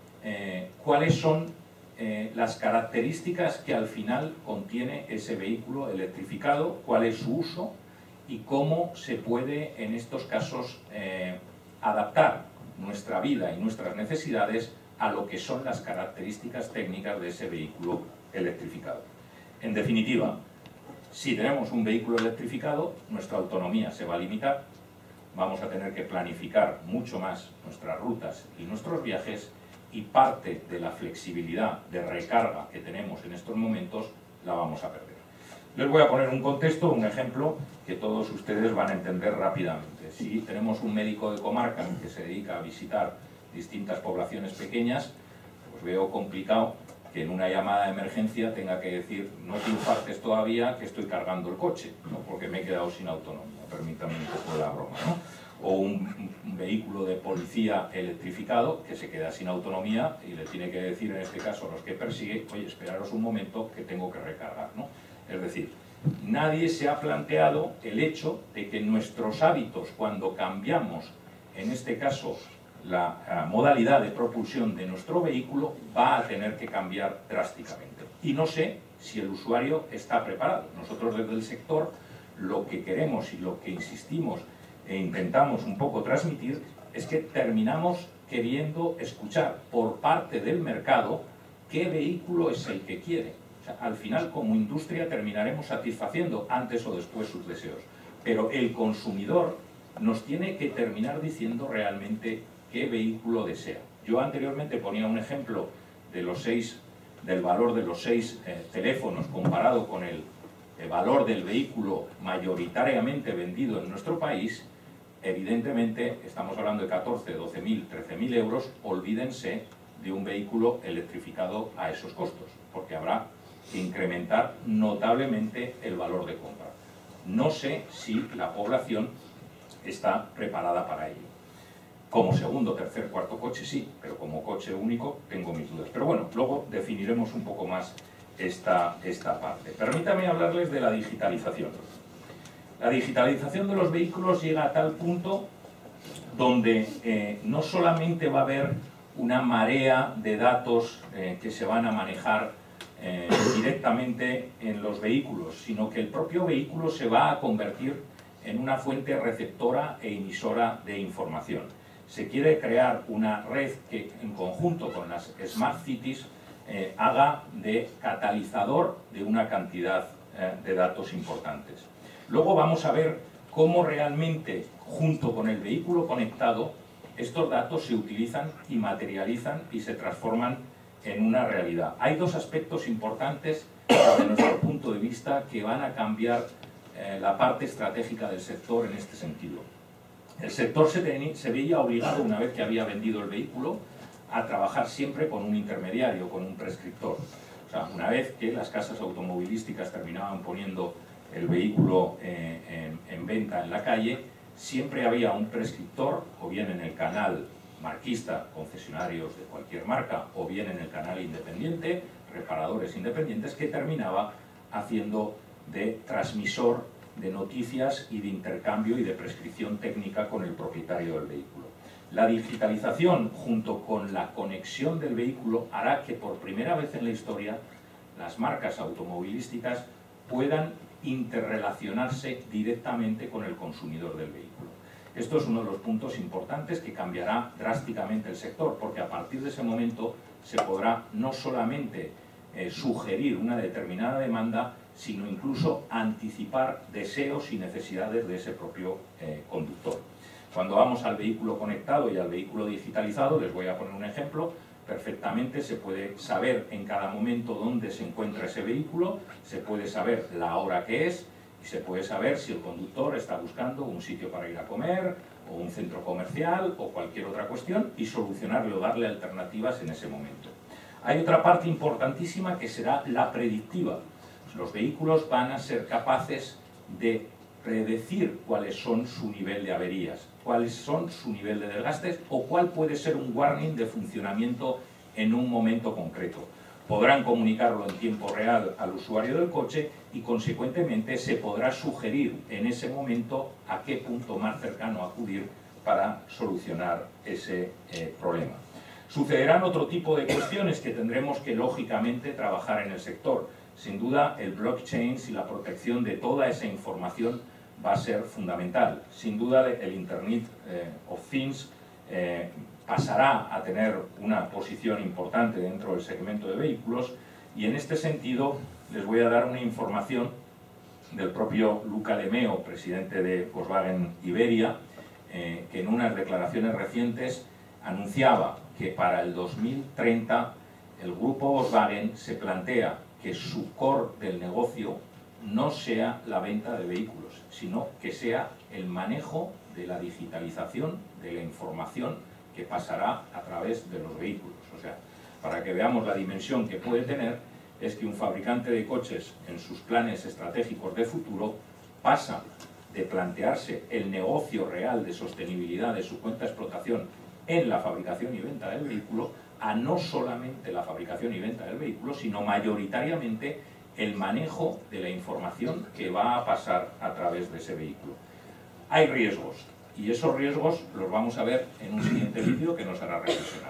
cuáles son las características que al final contiene ese vehículo electrificado, cuál es su uso y cómo se puede en estos casos adaptar nuestra vida y nuestras necesidades a lo que son las características técnicas de ese vehículo electrificado. En definitiva, si tenemos un vehículo electrificado, nuestra autonomía se va a limitar, vamos a tener que planificar mucho más nuestras rutas y nuestros viajes, y parte de la flexibilidad de recarga que tenemos en estos momentos la vamos a perder. Les voy a poner un contexto, un ejemplo que todos ustedes van a entender rápidamente. Si tenemos un médico de comarca que se dedica a visitar distintas poblaciones pequeñas, pues veo complicado que en una llamada de emergencia tenga que decir: no te infartes todavía, que estoy cargando el coche, ¿no? Porque me he quedado sin autonomía, permítame un poco la broma, ¿no? O un vehículo de policía electrificado que se queda sin autonomía y le tiene que decir, en este caso a los que persigue: oye, esperaros un momento que tengo que recargar, ¿no? Es decir, nadie se ha planteado el hecho de que nuestros hábitos, cuando cambiamos, en este caso, la modalidad de propulsión de nuestro vehículo, va a tener que cambiar drásticamente. Y no sé si el usuario está preparado. Nosotros desde el sector lo que queremos y lo que insistimos e intentamos un poco transmitir es que terminamos queriendo escuchar por parte del mercado qué vehículo es el que quiere. O sea, al final, como industria, terminaremos satisfaciendo antes o después sus deseos, pero el consumidor nos tiene que terminar diciendo realmente qué vehículo desea. Yo anteriormente ponía un ejemplo de del valor de los 6 teléfonos comparado con el valor del vehículo mayoritariamente vendido en nuestro país. Evidentemente estamos hablando de 14, 12.000, 13.000 euros. Olvídense de un vehículo electrificado a esos costos, porque habrá que incrementar notablemente el valor de compra. No sé si la población está preparada para ello. Como segundo, tercer, cuarto coche sí, pero como coche único tengo mis dudas. Pero bueno, luego definiremos un poco más esta parte. Permítame hablarles de la digitalización. La digitalización de los vehículos llega a tal punto donde no solamente va a haber una marea de datos que se van a manejar directamente en los vehículos, sino que el propio vehículo se va a convertir en una fuente receptora e emisora de información. Se quiere crear una red que, en conjunto con las Smart Cities, haga de catalizador de una cantidad de datos importantes. Luego vamos a ver cómo realmente, junto con el vehículo conectado, estos datos se utilizan y materializan y se transforman en una realidad. Hay dos aspectos importantes desde nuestro punto de vista que van a cambiar la parte estratégica del sector en este sentido. El sector se veía obligado, una vez que había vendido el vehículo, a trabajar siempre con un intermediario, con un prescriptor. O sea, una vez que las casas automovilísticas terminaban poniendo el vehículo en venta en la calle, siempre había un prescriptor, o bien en el canal marquista, concesionarios de cualquier marca, o bien en el canal independiente, reparadores independientes, que terminaba haciendo de transmisor de noticias y de intercambio y de prescripción técnica con el propietario del vehículo. La digitalización, junto con la conexión del vehículo, hará que por primera vez en la historia las marcas automovilísticas puedan interrelacionarse directamente con el consumidor del vehículo. Esto es uno de los puntos importantes que cambiará drásticamente el sector, porque a partir de ese momento se podrá no solamente sugerir una determinada demanda, sino incluso anticipar deseos y necesidades de ese propio conductor. Cuando vamos al vehículo conectado y al vehículo digitalizado, les voy a poner un ejemplo, perfectamente se puede saber en cada momento dónde se encuentra ese vehículo, se puede saber la hora que es, y se puede saber si el conductor está buscando un sitio para ir a comer, o un centro comercial, o cualquier otra cuestión, y solucionarle o darle alternativas en ese momento. Hay otra parte importantísima que será la predictiva. Los vehículos van a ser capaces de predecir cuáles son su nivel de averías, cuáles son su nivel de desgastes o cuál puede ser un warning de funcionamiento en un momento concreto. Podrán comunicarlo en tiempo real al usuario del coche y consecuentemente se podrá sugerir en ese momento a qué punto más cercano acudir para solucionar ese problema. Sucederán otro tipo de cuestiones que tendremos que lógicamente trabajar en el sector. Sin duda el blockchain y la protección de toda esa información va a ser fundamental. Sin duda el Internet of Things pasará a tener una posición importante dentro del segmento de vehículos y en este sentido les voy a dar una información del propio Luca de Meo, presidente de Volkswagen Iberia, que en unas declaraciones recientes anunciaba que para el 2030 el grupo Volkswagen se plantea que su core del negocio no sea la venta de vehículos, sino que sea el manejo de la digitalización de la información que pasará a través de los vehículos. O sea, para que veamos la dimensión que puede tener, es que un fabricante de coches en sus planes estratégicos de futuro pasa de plantearse el negocio real de sostenibilidad de su cuenta de explotación en la fabricación y venta del vehículo a no solamente la fabricación y venta del vehículo, sino mayoritariamente el manejo de la información que va a pasar a través de ese vehículo. Hay riesgos, y esos riesgos los vamos a ver en un siguiente vídeo que nos hará reflexionar.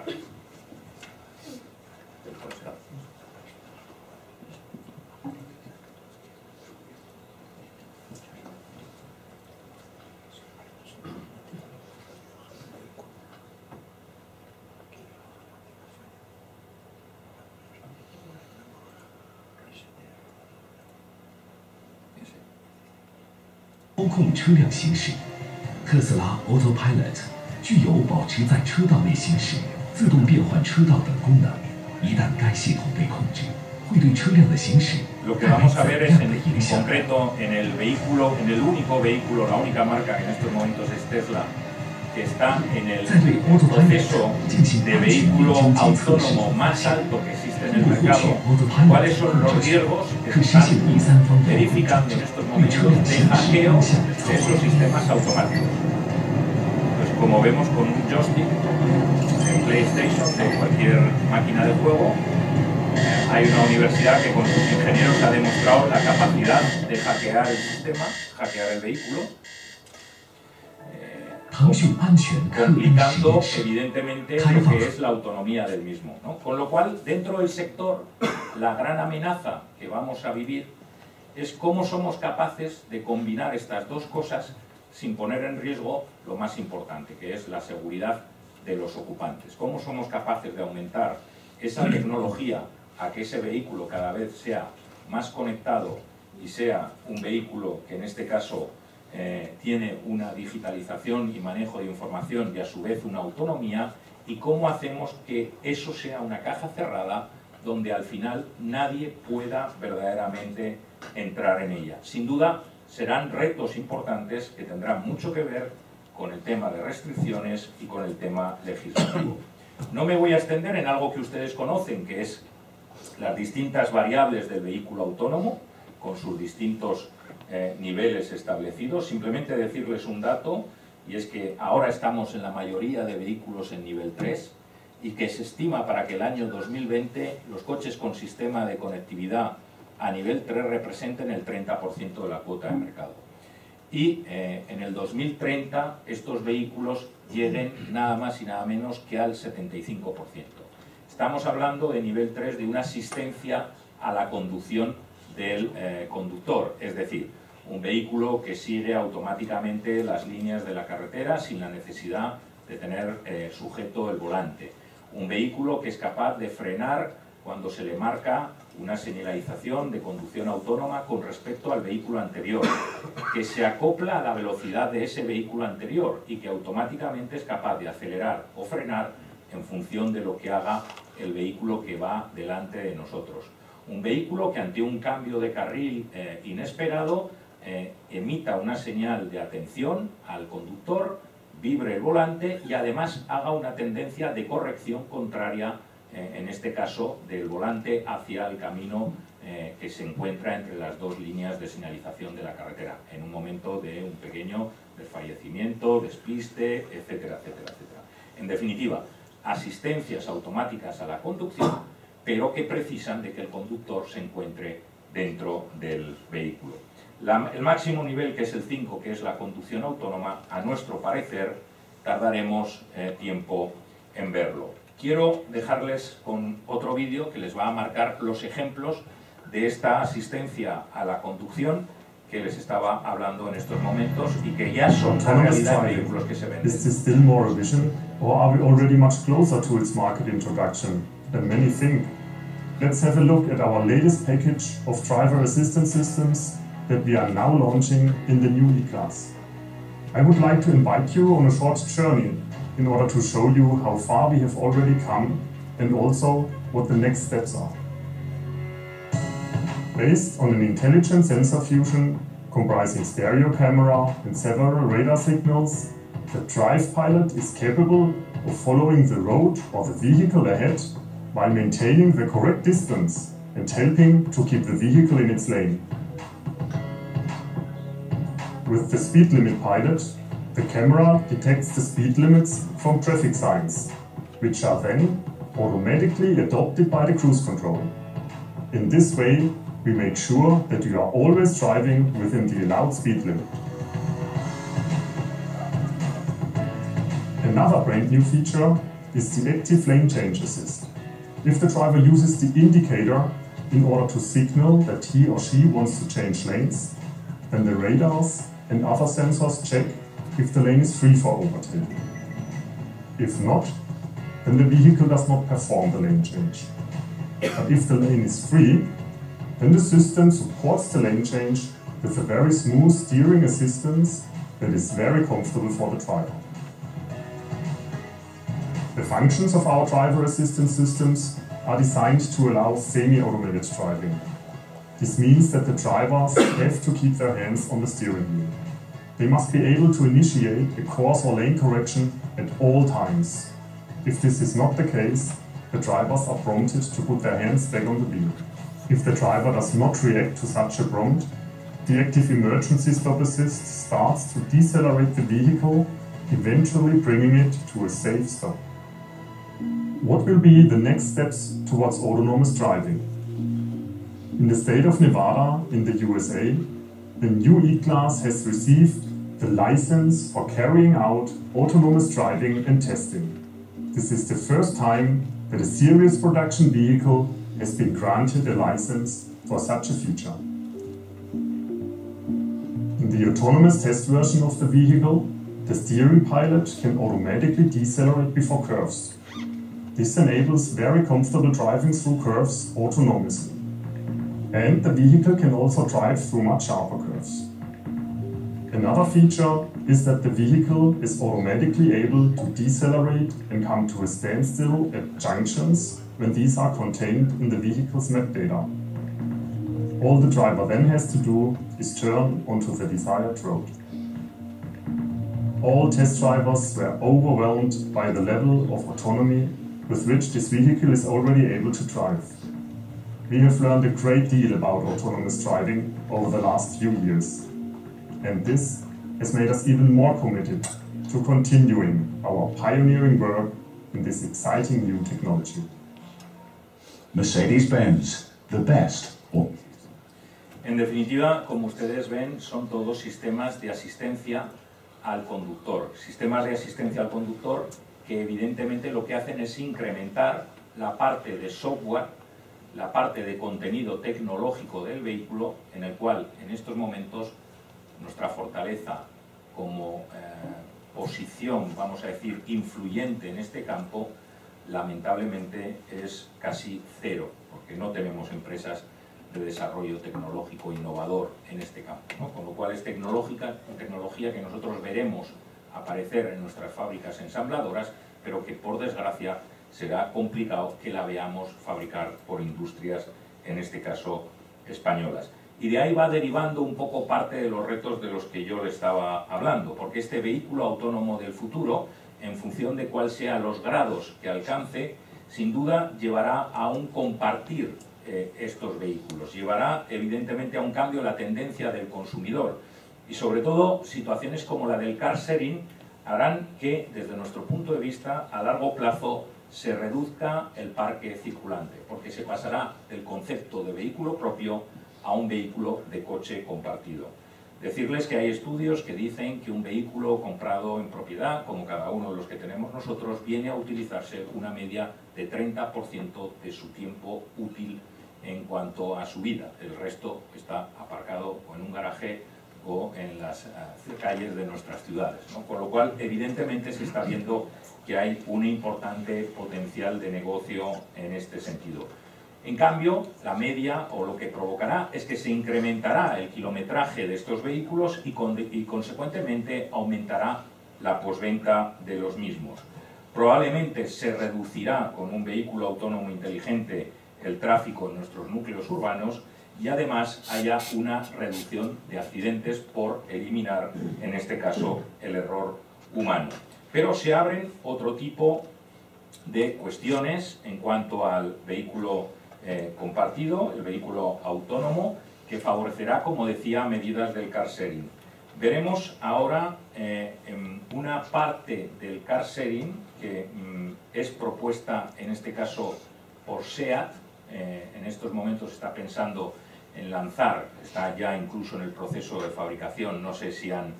操控车辆行驶，特斯拉 Autopilot 具有保持在车道内行驶、自动变换车道等功能。一旦该系统被控制，会对车辆的行驶 Lo que vamos a ver es en concreto en el vehículo, en el único vehículo, la única marca que en estos momentos es Tesla, que está en el proceso de vehículo autónomo más alto que existe en el mercado, cuáles son los riesgos que se están verificando en estos momentos de hackeo de esos sistemas automáticos. Pues como vemos con un joystick de PlayStation, de cualquier máquina de juego, hay una universidad que con sus ingenieros ha demostrado la capacidad de hackear el sistema, hackear el vehículo, complicando evidentemente lo que es la autonomía del mismo, ¿no? Con lo cual, dentro del sector, la gran amenaza que vamos a vivir es cómo somos capaces de combinar estas dos cosas sin poner en riesgo lo más importante, que es la seguridad de los ocupantes. Cómo somos capaces de aumentar esa tecnología a que ese vehículo cada vez sea más conectado y sea un vehículo que en este caso tiene una digitalización y manejo de información y a su vez una autonomía, y cómo hacemos que eso sea una caja cerrada donde al final nadie pueda verdaderamente entrar en ella. Sin duda serán retos importantes que tendrán mucho que ver con el tema de restricciones y con el tema legislativo. No me voy a extender en algo que ustedes conocen, que es las distintas variables del vehículo autónomo, con sus distintos niveles establecidos. Simplemente decirles un dato, y es que ahora estamos en la mayoría de vehículos en nivel 3 y que se estima para que el año 2020 los coches con sistema de conectividad a nivel 3 representen el 30% de la cuota de mercado. Y en el 2030 estos vehículos lleguen nada más y nada menos que al 75%. Estamos hablando de nivel 3 de una asistencia a la conducción del conductor, es decir, un vehículo que sigue automáticamente las líneas de la carretera sin la necesidad de tener sujeto el volante. Un vehículo que es capaz de frenar cuando se le marca una señalización de conducción autónoma con respecto al vehículo anterior, que se acopla a la velocidad de ese vehículo anterior y que automáticamente es capaz de acelerar o frenar en función de lo que haga el vehículo que va delante de nosotros. Un vehículo que ante un cambio de carril inesperado emita una señal de atención al conductor, vibre el volante y además haga una tendencia de corrección contraria, en este caso del volante hacia el camino que se encuentra entre las dos líneas de señalización de la carretera, en un momento de un pequeño desfallecimiento, despiste, etcétera, etcétera, etcétera. En definitiva, asistencias automáticas a la conducción, pero que precisan de que el conductor se encuentre dentro del vehículo. El máximo nivel, que es el 5, que es la conducción autónoma, a nuestro parecer tardaremos tiempo en verlo. Quiero dejarles con otro vídeo que les va a marcar los ejemplos de esta asistencia a la conducción que les estaba hablando en estos momentos y que ya son la realidad de vehículos que se venden. Is this still more a vision, or are we already much closer to its market introduction than many think? Let's have a look at our latest package of driver assistance systems that we are now launching in the new E-Class. I would like to invite you on a short journey in order to show you how far we have already come and also what the next steps are. Based on an intelligent sensor fusion comprising stereo camera and several radar signals, the Drive Pilot is capable of following the road or the vehicle ahead while maintaining the correct distance and helping to keep the vehicle in its lane. With the Speed Limit Pilot, the camera detects the speed limits from traffic signs, which are then automatically adopted by the cruise control. In this way, we make sure that you are always driving within the allowed speed limit. Another brand new feature is the Active Lane Change Assist. If the driver uses the indicator in order to signal that he or she wants to change lanes, then the radars and other sensors check if the lane is free for overtaking. If not, then the vehicle does not perform the lane change. But if the lane is free, then the system supports the lane change with a very smooth steering assistance that is very comfortable for the driver. The functions of our driver assistance systems are designed to allow semi-automated driving. This means that the drivers have to keep their hands on the steering wheel. They must be able to initiate a course or lane correction at all times. If this is not the case, the drivers are prompted to put their hands back on the wheel. If the driver does not react to such a prompt, the Active Emergency Stop Assist starts to decelerate the vehicle, eventually bringing it to a safe stop. What will be the next steps towards autonomous driving? In the state of Nevada, in the USA, the new E-Class has received the license for carrying out autonomous driving and testing. This is the first time that a series production vehicle has been granted a license for such a feature. In the autonomous test version of the vehicle, the steering pilot can automatically decelerate before curves. This enables very comfortable driving through curves autonomously. And the vehicle can also drive through much sharper curves. Another feature is that the vehicle is automatically able to decelerate and come to a standstill at junctions when these are contained in the vehicle's map data. All the driver then has to do is turn onto the desired road. All test drivers were overwhelmed by the level of autonomy with which this vehicle is already able to drive. We have learned a great deal about autonomous driving over the last few years, and this has made us even more committed to continuing our pioneering work in this exciting new technology. Mercedes-Benz, the best. En definitiva, como ustedes ven, son todos sistemas de asistencia al conductor. Sistemas de asistencia al conductor que evidentemente lo que hacen es incrementar la parte de software, la parte de contenido tecnológico del vehículo, en el cual en estos momentos nuestra fortaleza como posición, vamos a decir, influyente en este campo, lamentablemente es casi cero, porque no tenemos empresas de desarrollo tecnológico innovador en este campo, ¿no? Con lo cual es tecnología que nosotros veremos aparecer en nuestras fábricas ensambladoras, pero que por desgracia será complicado que la veamos fabricar por industrias, en este caso españolas. Y de ahí va derivando un poco parte de los retos de los que yo le estaba hablando, porque este vehículo autónomo del futuro, en función de cuáles sean los grados que alcance, sin duda llevará a un compartir estos vehículos, llevará evidentemente a un cambio en la tendencia del consumidor y sobre todo situaciones como la del car sharing harán que desde nuestro punto de vista a largo plazo se reduzca el parque circulante, porque se pasará del concepto de vehículo propio a un vehículo de coche compartido. Decirles que hay estudios que dicen que un vehículo comprado en propiedad, como cada uno de los que tenemos nosotros, viene a utilizarse una media de 30% de su tiempo útil en cuanto a su vida. El resto está aparcado o en un garaje o en las calles de nuestras ciudades, ¿no? Con lo cual, evidentemente, se está viendo que hay un importante potencial de negocio en este sentido. En cambio, la media, o lo que provocará, es que se incrementará el kilometraje de estos vehículos y consecuentemente aumentará la postventa de los mismos. Probablemente se reducirá con un vehículo autónomo inteligente el tráfico en nuestros núcleos urbanos y además haya una reducción de accidentes por eliminar, en este caso, el error humano. Pero se abren otro tipo de cuestiones en cuanto al vehículo compartido, el vehículo autónomo, que favorecerá, como decía, medidas del car sharing. Veremos ahora una parte del car sharing que es propuesta, en este caso, por SEAT. En estos momentos está pensando en lanzar, está ya incluso en el proceso de fabricación, no sé si han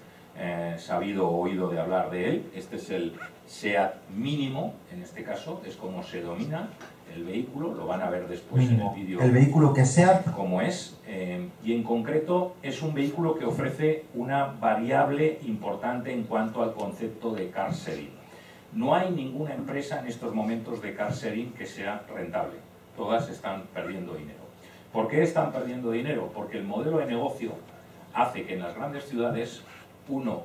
sabido o oído de hablar de él. Este es el SEAT mínimo, en este caso, es como se domina el vehículo, lo van a ver después mínimo, en el vídeo. El vehículo que SEAT. Como es, y en concreto es un vehículo que ofrece una variable importante en cuanto al concepto de car sharing. No hay ninguna empresa en estos momentos de car sharing que sea rentable, todas están perdiendo dinero. ¿Por qué están perdiendo dinero? Porque el modelo de negocio hace que en las grandes ciudades uno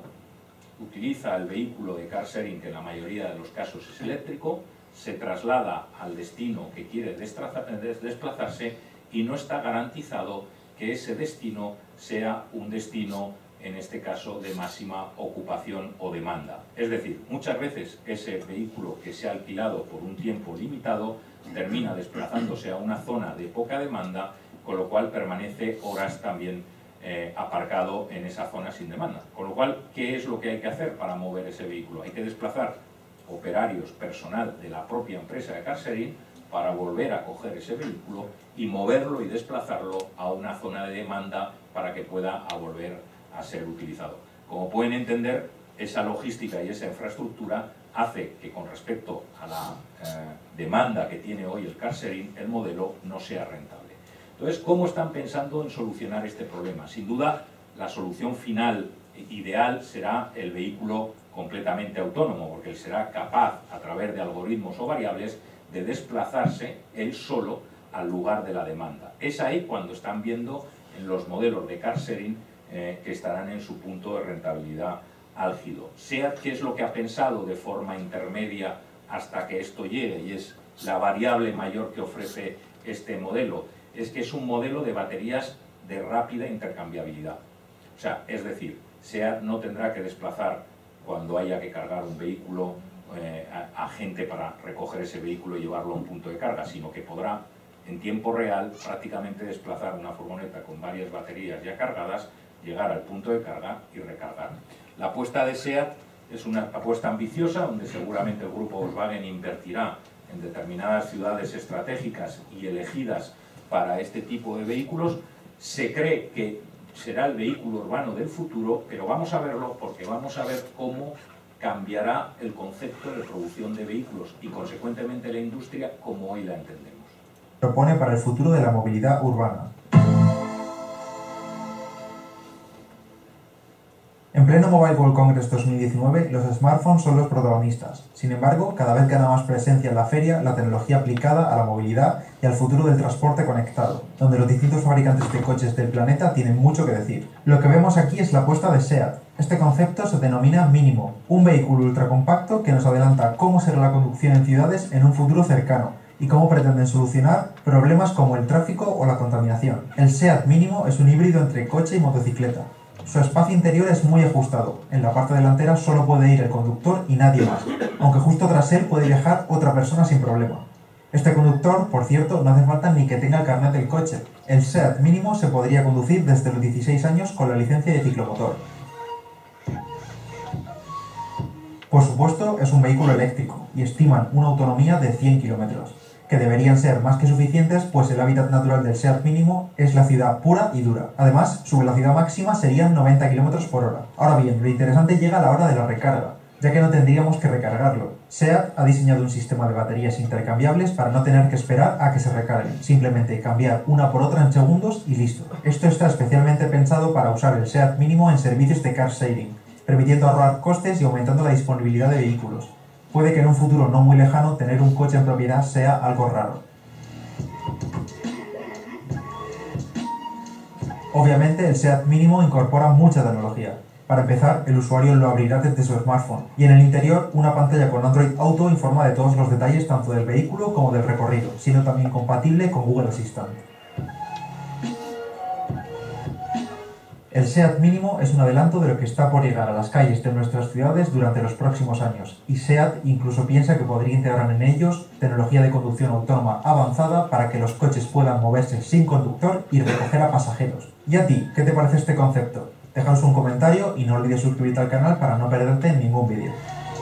utiliza el vehículo de car sharing, que en la mayoría de los casos es eléctrico, se traslada al destino que quiere desplazarse y no está garantizado que ese destino sea un destino, en este caso, de máxima ocupación o demanda. Es decir, muchas veces ese vehículo que se ha alquilado por un tiempo limitado termina desplazándose a una zona de poca demanda, con lo cual permanece horas también aparcado en esa zona sin demanda. Con lo cual, ¿qué es lo que hay que hacer para mover ese vehículo? Hay que desplazar operarios, personal de la propia empresa de car sharing para volver a coger ese vehículo y moverlo y desplazarlo a una zona de demanda para que pueda volver a ser utilizado. Como pueden entender, esa logística y esa infraestructura hace que con respecto a la demanda que tiene hoy el car sharing, el modelo no sea rentable. Entonces, ¿cómo están pensando en solucionar este problema? Sin duda, la solución final ideal será el vehículo completamente autónomo, porque él será capaz, a través de algoritmos o variables, de desplazarse él solo al lugar de la demanda. Es ahí cuando están viendo en los modelos de car sharing que estarán en su punto de rentabilidad álgido. SEAT, ¿qué es lo que ha pensado de forma intermedia hasta que esto llegue? Y es la variable mayor que ofrece este modelo. Es que es un modelo de baterías de rápida intercambiabilidad. O sea, es decir, SEAT no tendrá que desplazar cuando haya que cargar un vehículo a gente para recoger ese vehículo y llevarlo a un punto de carga, sino que podrá en tiempo real prácticamente desplazar una furgoneta con varias baterías ya cargadas, llegar al punto de carga y recargar. La apuesta de SEAT es una apuesta ambiciosa, donde seguramente el grupo Volkswagen invertirá en determinadas ciudades estratégicas y elegidas para este tipo de vehículos. Se cree que será el vehículo urbano del futuro, pero vamos a verlo porque vamos a ver cómo cambiará el concepto de producción de vehículos y consecuentemente la industria como hoy la entendemos. Propone para el futuro de la movilidad urbana. En pleno Mobile World Congress 2019, los smartphones son los protagonistas. Sin embargo, cada vez gana más presencia en la feria la tecnología aplicada a la movilidad y al futuro del transporte conectado, donde los distintos fabricantes de coches del planeta tienen mucho que decir. Lo que vemos aquí es la apuesta de SEAT. Este concepto se denomina Mínimo, un vehículo ultracompacto que nos adelanta cómo será la conducción en ciudades en un futuro cercano y cómo pretenden solucionar problemas como el tráfico o la contaminación. El SEAT Mínimo es un híbrido entre coche y motocicleta. Su espacio interior es muy ajustado. En la parte delantera solo puede ir el conductor y nadie más, aunque justo tras él puede viajar otra persona sin problema. Este conductor, por cierto, no hace falta ni que tenga el carnet del coche. El SEAT Mínimo se podría conducir desde los 16 años con la licencia de ciclomotor. Por supuesto, es un vehículo eléctrico y estiman una autonomía de 100 kilómetros, que deberían ser más que suficientes, pues el hábitat natural del SEAT Mínimo es la ciudad pura y dura. Además, su velocidad máxima serían 90 km por hora. Ahora bien, lo interesante llega a la hora de la recarga, ya que no tendríamos que recargarlo. SEAT ha diseñado un sistema de baterías intercambiables para no tener que esperar a que se recarguen, simplemente cambiar una por otra en segundos y listo. Esto está especialmente pensado para usar el SEAT Mínimo en servicios de car sharing, permitiendo ahorrar costes y aumentando la disponibilidad de vehículos. Puede que en un futuro no muy lejano tener un coche en propiedad sea algo raro. Obviamente el SEAT Mínimo incorpora mucha tecnología. Para empezar, el usuario lo abrirá desde su smartphone y en el interior una pantalla con Android Auto informa de todos los detalles tanto del vehículo como del recorrido, siendo también compatible con Google Assistant. El SEAT Mínimo es un adelanto de lo que está por llegar a las calles de nuestras ciudades durante los próximos años, y SEAT incluso piensa que podría integrar en ellos tecnología de conducción autónoma avanzada para que los coches puedan moverse sin conductor y recoger a pasajeros. ¿Y a ti, qué te parece este concepto? Déjanos un comentario y no olvides suscribirte al canal para no perderte ningún vídeo.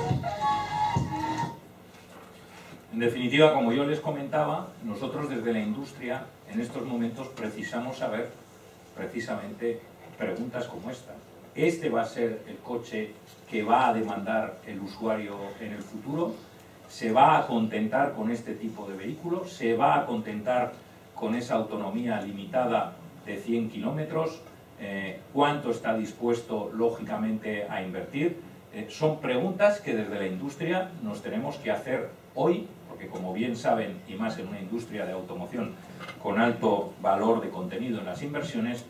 En definitiva, como yo les comentaba, nosotros desde la industria en estos momentos precisamos saber precisamente preguntas como esta. ¿Este va a ser el coche que va a demandar el usuario en el futuro? ¿Se va a contentar con este tipo de vehículo? ¿Se va a contentar con esa autonomía limitada de 100 kilómetros? ¿Cuánto está dispuesto, lógicamente, a invertir? Son preguntas que desde la industria nos tenemos que hacer hoy, porque como bien saben, y más en una industria de automoción con alto valor de contenido en las inversiones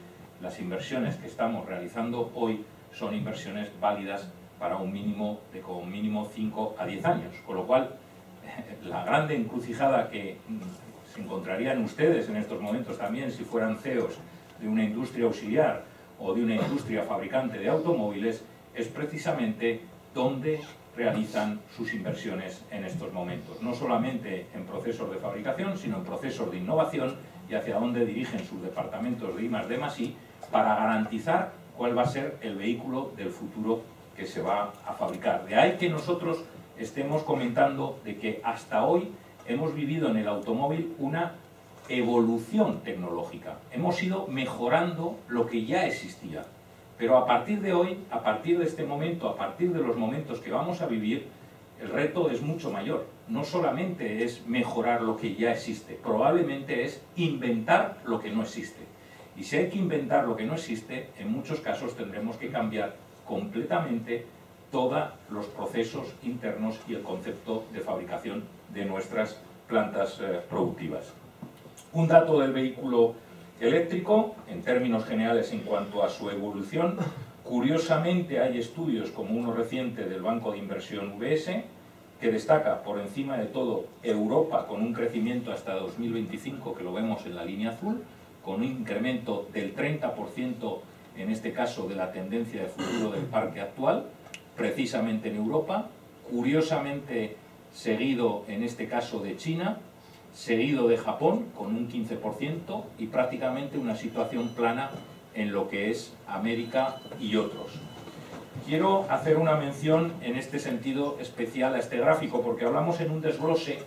que estamos realizando hoy son inversiones válidas para un mínimo de como mínimo 5 a 10 años. Con lo cual, la grande encrucijada que se encontrarían ustedes en estos momentos también si fueran CEOs de una industria auxiliar o de una industria fabricante de automóviles es precisamente dónde realizan sus inversiones en estos momentos. No solamente en procesos de fabricación, sino en procesos de innovación y hacia dónde dirigen sus departamentos de I+D+I para garantizar cuál va a ser el vehículo del futuro que se va a fabricar. De ahí que nosotros estemos comentando de que hasta hoy hemos vivido en el automóvil una evolución tecnológica. Hemos ido mejorando lo que ya existía. Pero a partir de hoy, a partir de este momento, a partir de los momentos que vamos a vivir, el reto es mucho mayor. No solamente es mejorar lo que ya existe, probablemente es inventar lo que no existe. Y si hay que inventar lo que no existe, en muchos casos tendremos que cambiar completamente todos los procesos internos y el concepto de fabricación de nuestras plantas productivas. Un dato del vehículo eléctrico, en términos generales en cuanto a su evolución, curiosamente hay estudios como uno reciente del banco de inversión UBS que destaca por encima de todo Europa con un crecimiento hasta 2025 que lo vemos en la línea azul, con un incremento del 30% en este caso de la tendencia de futuro del parque actual, precisamente en Europa, curiosamente seguido en este caso de China, seguido de Japón con un 15% y prácticamente una situación plana en lo que es América y otros. Quiero hacer una mención en este sentido especial a este gráfico porque hablamos de un desglose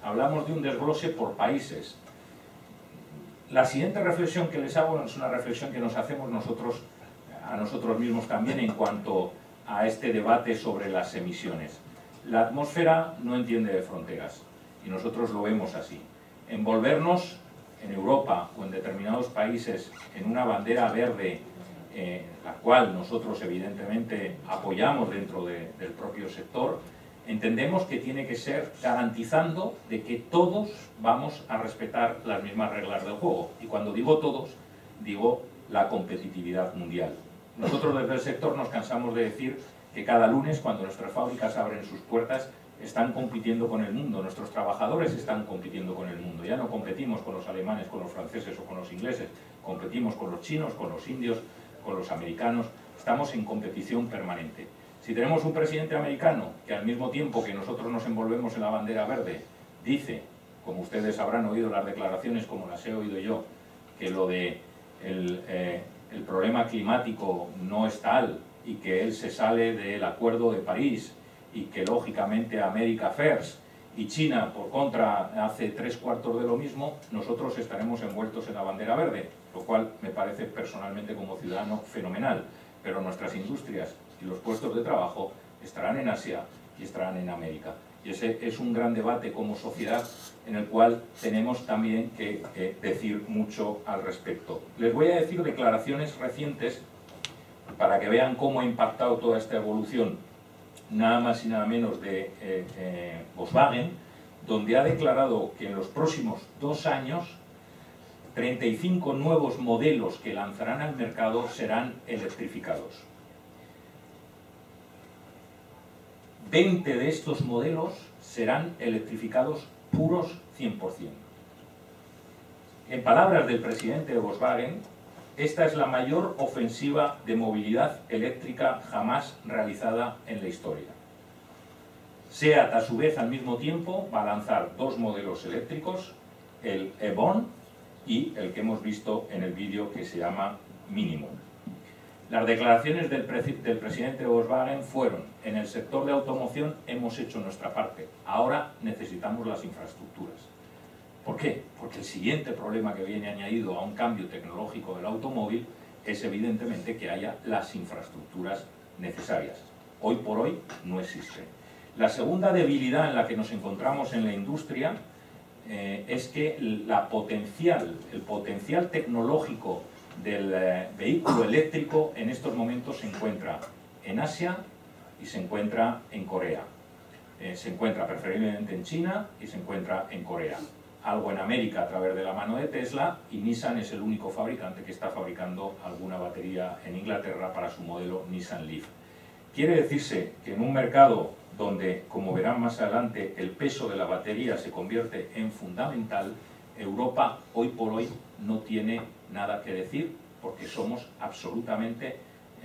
por países. La siguiente reflexión que les hago es una reflexión que nos hacemos nosotros a nosotros mismos también en cuanto a este debate sobre las emisiones. La atmósfera no entiende de fronteras y nosotros lo vemos así. Envolvernos en Europa o en determinados países en una bandera verde, la cual nosotros evidentemente apoyamos dentro del propio sector, entendemos que tiene que ser garantizando de que todos vamos a respetar las mismas reglas del juego. Y cuando digo todos, digo la competitividad mundial. Nosotros desde el sector nos cansamos de decir que cada lunes, cuando nuestras fábricas abren sus puertas, están compitiendo con el mundo, nuestros trabajadores están compitiendo con el mundo. Ya no competimos con los alemanes, con los franceses o con los ingleses, competimos con los chinos, con los indios, con los americanos, estamos en competición permanente. Si tenemos un presidente americano que al mismo tiempo que nosotros nos envolvemos en la bandera verde, dice, como ustedes habrán oído las declaraciones como las he oído yo, que lo de el problema climático no es tal y que él se sale del Acuerdo de París y que lógicamente America First y China por contra hace 3/4 de lo mismo, nosotros estaremos envueltos en la bandera verde, lo cual me parece personalmente como ciudadano fenomenal, pero nuestras industrias y los puestos de trabajo estarán en Asia y estarán en América. Y ese es un gran debate como sociedad en el cual tenemos también que decir mucho al respecto. Les voy a decir declaraciones recientes para que vean cómo ha impactado toda esta evolución, nada más y nada menos de Volkswagen, donde ha declarado que en los próximos 2 años 35 nuevos modelos que lanzarán al mercado serán electrificados. 20 de estos modelos serán electrificados puros 100%. En palabras del presidente de Volkswagen, esta es la mayor ofensiva de movilidad eléctrica jamás realizada en la historia. SEAT, a su vez, al mismo tiempo, va a lanzar 2 modelos eléctricos, el e-Born y el que hemos visto en el vídeo que se llama Minimum. Las declaraciones del presidente de Volkswagen fueron: en el sector de automoción hemos hecho nuestra parte, ahora necesitamos las infraestructuras. ¿Por qué? Porque el siguiente problema que viene añadido a un cambio tecnológico del automóvil es evidentemente que haya las infraestructuras necesarias. Hoy por hoy no existen. La segunda debilidad en la que nos encontramos en la industria es que el potencial tecnológico del vehículo eléctrico en estos momentos se encuentra en Asia y se encuentra en Corea. Se encuentra preferiblemente en China y se encuentra en Corea. Algo en América a través de la mano de Tesla, y Nissan es el único fabricante que está fabricando alguna batería en Inglaterra para su modelo Nissan Leaf. Quiere decirse que en un mercado donde, como verán más adelante, el peso de la batería se convierte en fundamental, Europa hoy por hoy no tiene nada que decir porque somos absolutamente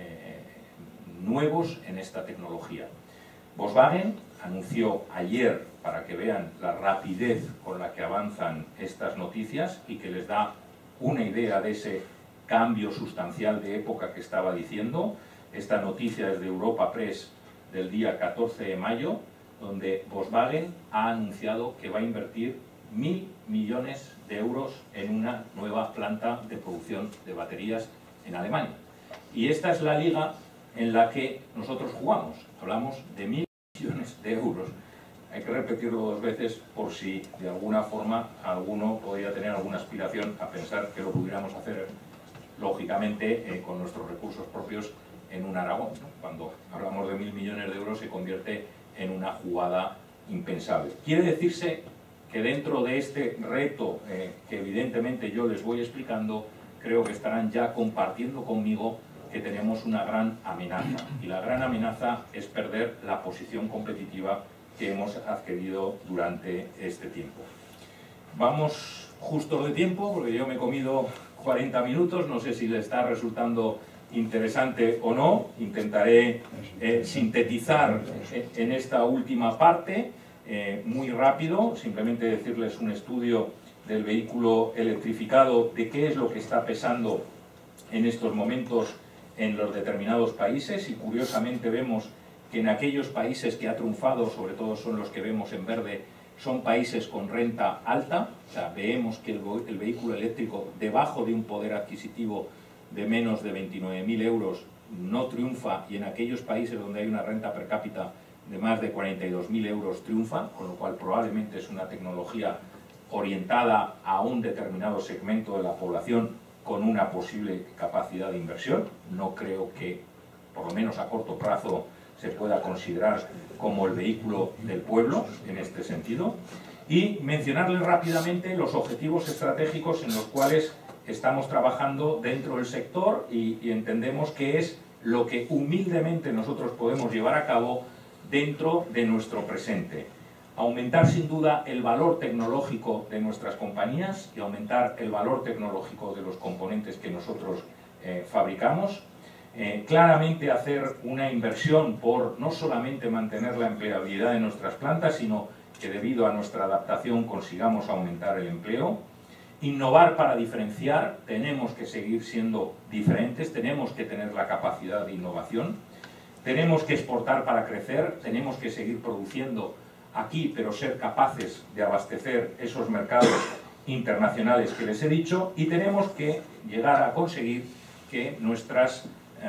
nuevos en esta tecnología. Volkswagen anunció ayer, para que vean la rapidez con la que avanzan estas noticias y que les da una idea de ese cambio sustancial de época que estaba diciendo. Esta noticia es de Europa Press del día 14 de mayo, donde Volkswagen ha anunciado que va a invertir 1.000 millones de euros en una nueva planta de producción de baterías en Alemania. Y esta es la liga en la que nosotros jugamos. Hablamos de 1.000 millones de euros. Hay que repetirlo 2 veces por si de alguna forma alguno podría tener alguna aspiración a pensar que lo pudiéramos hacer, lógicamente, con nuestros recursos propios en un Aragón, ¿no? Cuando hablamos de 1.000 millones de euros se convierte en una jugada impensable. Quiere decirse que dentro de este reto que evidentemente yo les voy explicando, creo que estarán ya compartiendo conmigo que tenemos una gran amenaza. Y la gran amenaza es perder la posición competitiva que hemos adquirido durante este tiempo. Vamos justo de tiempo, porque yo me he comido 40 minutos, no sé si le está resultando interesante o no. Intentaré sintetizar en esta última parte, muy rápido, simplemente decirles un estudio del vehículo electrificado, de qué es lo que está pesando en estos momentos en los determinados países, y curiosamente vemos que en aquellos países que ha triunfado, sobre todo son los que vemos en verde, son países con renta alta. O sea, vemos que el vehículo eléctrico debajo de un poder adquisitivo de menos de 29.000 euros no triunfa, y en aquellos países donde hay una renta per cápita de más de 42.000 euros triunfa, con lo cual probablemente es una tecnología orientada a un determinado segmento de la población con una posible capacidad de inversión. No creo que, por lo menos a corto plazo, se pueda considerar como el vehículo del pueblo en este sentido. Y mencionarles rápidamente los objetivos estratégicos en los cuales estamos trabajando dentro del sector y entendemos que es lo que humildemente nosotros podemos llevar a cabo dentro de nuestro presente. Aumentar sin duda el valor tecnológico de nuestras compañías y aumentar el valor tecnológico de los componentes que nosotros fabricamos. Claramente hacer una inversión por no solamente mantener la empleabilidad de nuestras plantas, sino que debido a nuestra adaptación consigamos aumentar el empleo. Innovar para diferenciar, tenemos que seguir siendo diferentes, tenemos que tener la capacidad de innovación, tenemos que exportar para crecer, tenemos que seguir produciendo aquí, pero ser capaces de abastecer esos mercados internacionales que les he dicho, y tenemos que llegar a conseguir que nuestras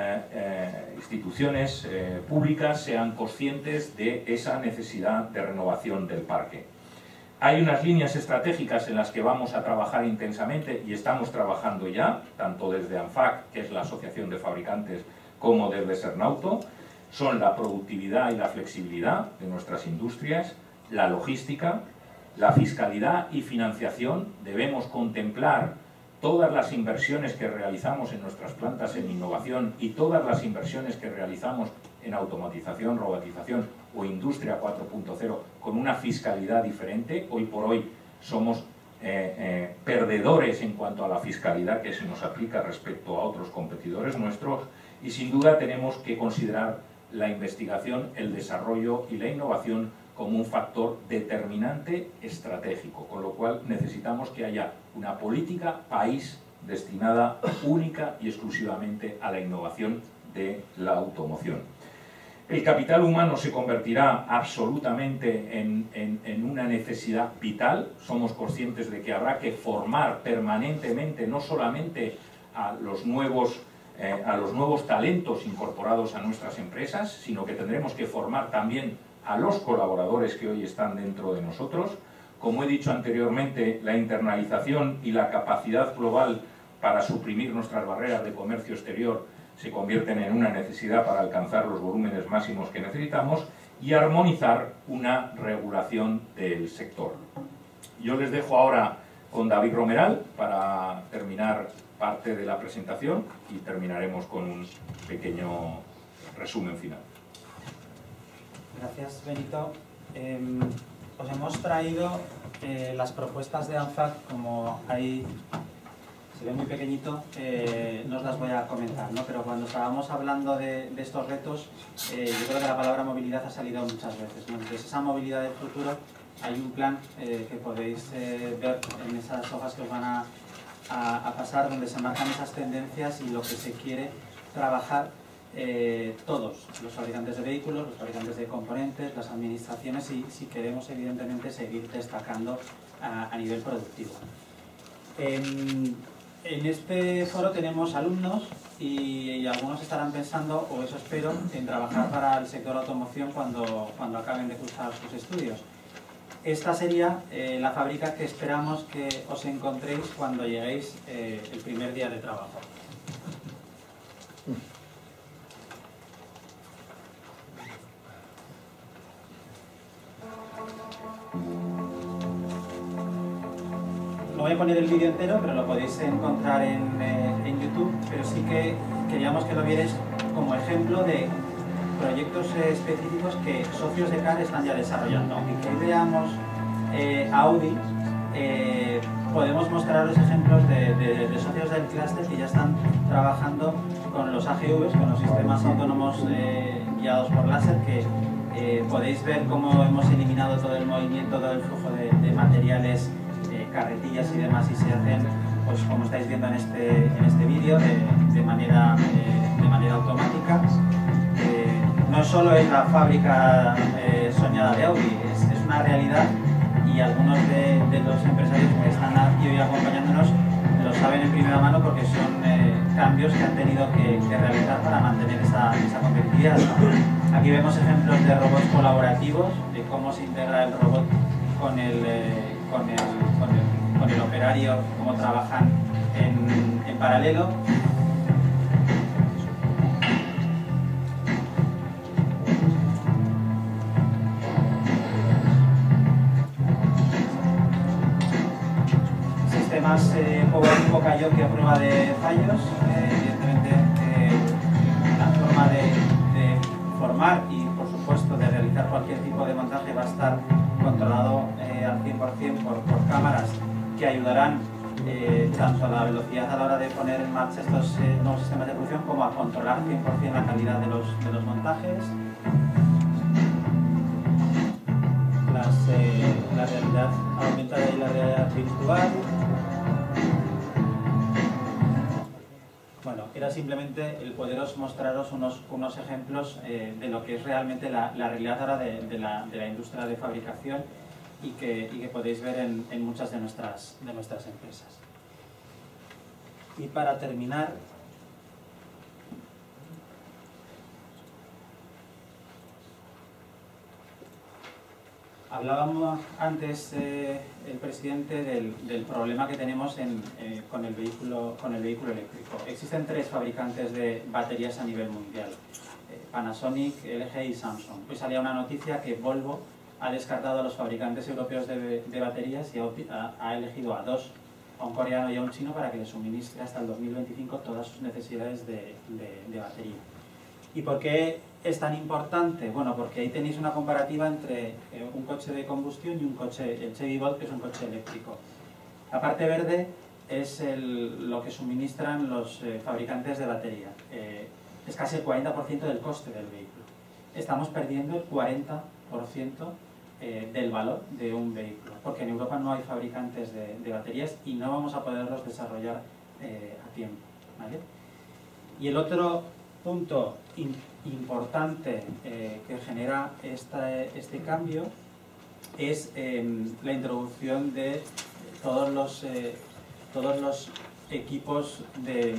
instituciones públicas sean conscientes de esa necesidad de renovación del parque. Hay unas líneas estratégicas en las que vamos a trabajar intensamente y estamos trabajando ya, tanto desde ANFAC, que es la Asociación de Fabricantes, como desde Sernauto. Son la productividad y la flexibilidad de nuestras industrias, la logística, la fiscalidad y financiación. Debemos contemplar todas las inversiones que realizamos en nuestras plantas en innovación y todas las inversiones que realizamos en automatización, robotización o industria 4.0 con una fiscalidad diferente. Hoy por hoy somos perdedores en cuanto a la fiscalidad que se nos aplica respecto a otros competidores nuestros, y sin duda tenemos que considerar la investigación, el desarrollo y la innovación como un factor determinante estratégico, con lo cual necesitamos que haya una política país destinada única y exclusivamente a la innovación de la automoción. El capital humano se convertirá absolutamente en una necesidad vital. Somos conscientes de que habrá que formar permanentemente no solamente a los nuevos talentos incorporados a nuestras empresas, sino que tendremos que formar también a los colaboradores que hoy están dentro de nosotros. Como he dicho anteriormente, la internalización y la capacidad global para suprimir nuestras barreras de comercio exterior se convierten en una necesidad para alcanzar los volúmenes máximos que necesitamos y armonizar una regulación del sector. Yo les dejo ahora con David Romeral para terminar parte de la presentación y terminaremos con un pequeño resumen final. Gracias, Benito. Os hemos traído las propuestas de ANFAC. Como ahí se ve muy pequeñito, no os las voy a comentar, ¿no? Pero cuando estábamos hablando de estos retos, yo creo que la palabra movilidad ha salido muchas veces, ¿no? Entonces, esa movilidad del futuro, hay un plan que podéis ver en esas hojas que os van a pasar, donde se marcan esas tendencias y lo que se quiere trabajar todos, los fabricantes de vehículos, los fabricantes de componentes, las administraciones, y si queremos evidentemente seguir destacando a nivel productivo. En este foro tenemos alumnos y algunos estarán pensando, o eso espero, en trabajar para el sector automoción cuando acaben de cursar sus estudios. Esta sería la fábrica que esperamos que os encontréis cuando lleguéis el primer día de trabajo. No voy a poner el vídeo entero, pero lo podéis encontrar en YouTube, pero sí que queríamos que lo vierais como ejemplo de proyectos específicos que socios de CAR están ya desarrollando. Aunque que veamos Audi, podemos mostraros ejemplos de socios del clúster que ya están trabajando con los AGVs, con los sistemas autónomos guiados por láser, que podéis ver cómo hemos eliminado todo el movimiento, todo el flujo de materiales, carretillas y demás, y se hacen, pues como estáis viendo en este vídeo, de manera automática. No solo es la fábrica soñada de Audi, es una realidad, y algunos de los empresarios que están aquí hoy acompañándonos lo saben en primera mano, porque son cambios que han tenido que realizar para mantener esa competitividad. Aquí vemos ejemplos de robots colaborativos, de cómo se integra el robot con el operario, cómo trabajan en paralelo. Sistemas Power que a prueba de fallos. Evidentemente, la forma de formar y, por supuesto, de realizar realizar cualquier tipo de montaje va a estar controlado al 100% por cámaras que ayudarán tanto a la velocidad a la hora de poner en marcha estos nuevos sistemas de producción como a controlar 100% la calidad de los montajes. La realidad aumentada y la realidad virtual. Bueno, era simplemente el poderos mostraros unos ejemplos de lo que es realmente la realidad ahora de la industria de fabricación y que podéis ver en muchas de nuestras empresas. Y para terminar, hablábamos antes el presidente del problema que tenemos con el vehículo eléctrico. Existen 3 fabricantes de baterías a nivel mundial, Panasonic, LG y Samsung. Hoy salía una noticia que Volvo ha descartado a los fabricantes europeos de baterías y ha elegido a 2, a un coreano y a un chino, para que le suministre hasta el 2025 todas sus necesidades de batería. ¿Y por qué es tan importante? Bueno, porque ahí tenéis una comparativa entre un coche de combustión y un coche, el Chevy Bolt, que es un coche eléctrico. La parte verde es lo que suministran los fabricantes de batería. Es casi el 40% del coste del vehículo. Estamos perdiendo el 40% del valor de un vehículo, porque en Europa no hay fabricantes de baterías y no vamos a poderlos desarrollar a tiempo, ¿vale? Y el otro punto importante que genera este cambio es la introducción de todos los equipos de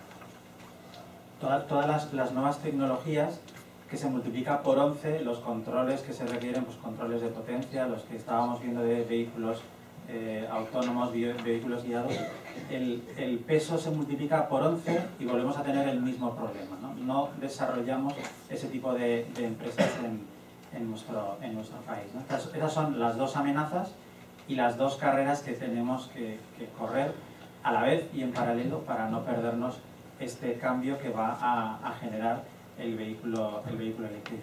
todas las nuevas tecnologías, que se multiplica por 11 los controles que se requieren, pues controles de potencia, los que estábamos viendo de vehículos autónomos, vehículos guiados. El peso se multiplica por 11 y volvemos a tener el mismo problema, ¿no? No desarrollamos ese tipo de empresas en nuestro país, ¿no? Esas son las 2 amenazas y las 2 carreras que tenemos que correr a la vez y en paralelo para no perdernos este cambio que va a generar el vehículo eléctrico.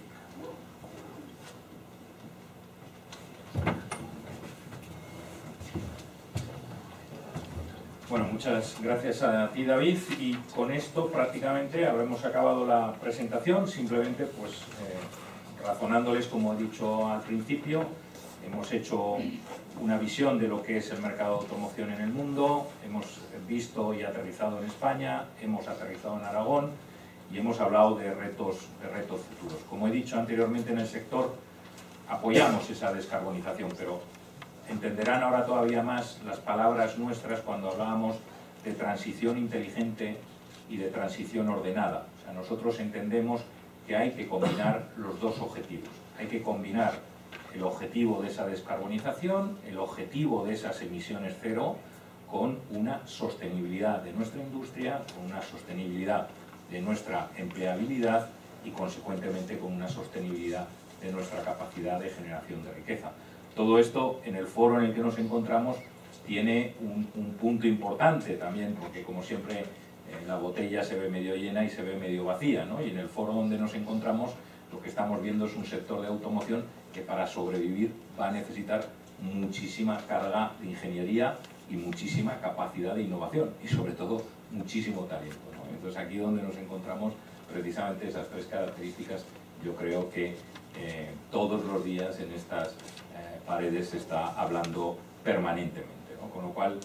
Bueno, muchas gracias a ti, David, y con esto prácticamente habremos acabado la presentación. Simplemente pues razonándoles, como he dicho al principio, hemos hecho una visión de lo que es el mercado de automoción en el mundo, hemos visto y aterrizado en España, hemos aterrizado en Aragón y hemos hablado de retos futuros. Como he dicho anteriormente, en el sector apoyamos esa descarbonización, pero entenderán ahora todavía más las palabras nuestras cuando hablábamos de transición inteligente y de transición ordenada. O sea, nosotros entendemos que hay que combinar los 2 objetivos. Hay que combinar el objetivo de esa descarbonización, el objetivo de esas emisiones cero, con una sostenibilidad de nuestra industria, con una sostenibilidad de nuestra empleabilidad y, consecuentemente, con una sostenibilidad de nuestra capacidad de generación de riqueza. Todo esto, en el foro en el que nos encontramos, tiene un punto importante también, porque, como siempre, la botella se ve medio llena y se ve medio vacía, ¿no? Y en el foro donde nos encontramos, lo que estamos viendo es un sector de automoción que, para sobrevivir, va a necesitar muchísima carga de ingeniería y muchísima capacidad de innovación y, sobre todo, muchísimo talento, ¿no? Entonces, aquí donde nos encontramos, precisamente esas 3 características, yo creo que todos los días en estas paredes se está hablando permanentemente, ¿no? Con lo cual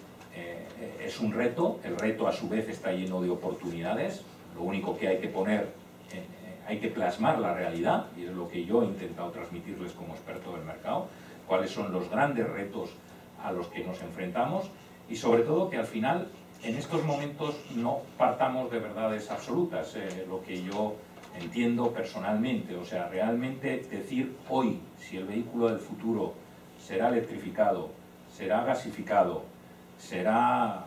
es un reto, el reto a su vez está lleno de oportunidades. Lo único que hay que poner, hay que plasmar la realidad, y es lo que yo he intentado transmitirles como experto del mercado, cuáles son los grandes retos a los que nos enfrentamos, y sobre todo que al final, en estos momentos, no partamos de verdades absolutas. Lo que yo entiendo personalmente, o sea, realmente decir hoy si el vehículo del futuro será electrificado, será gasificado, será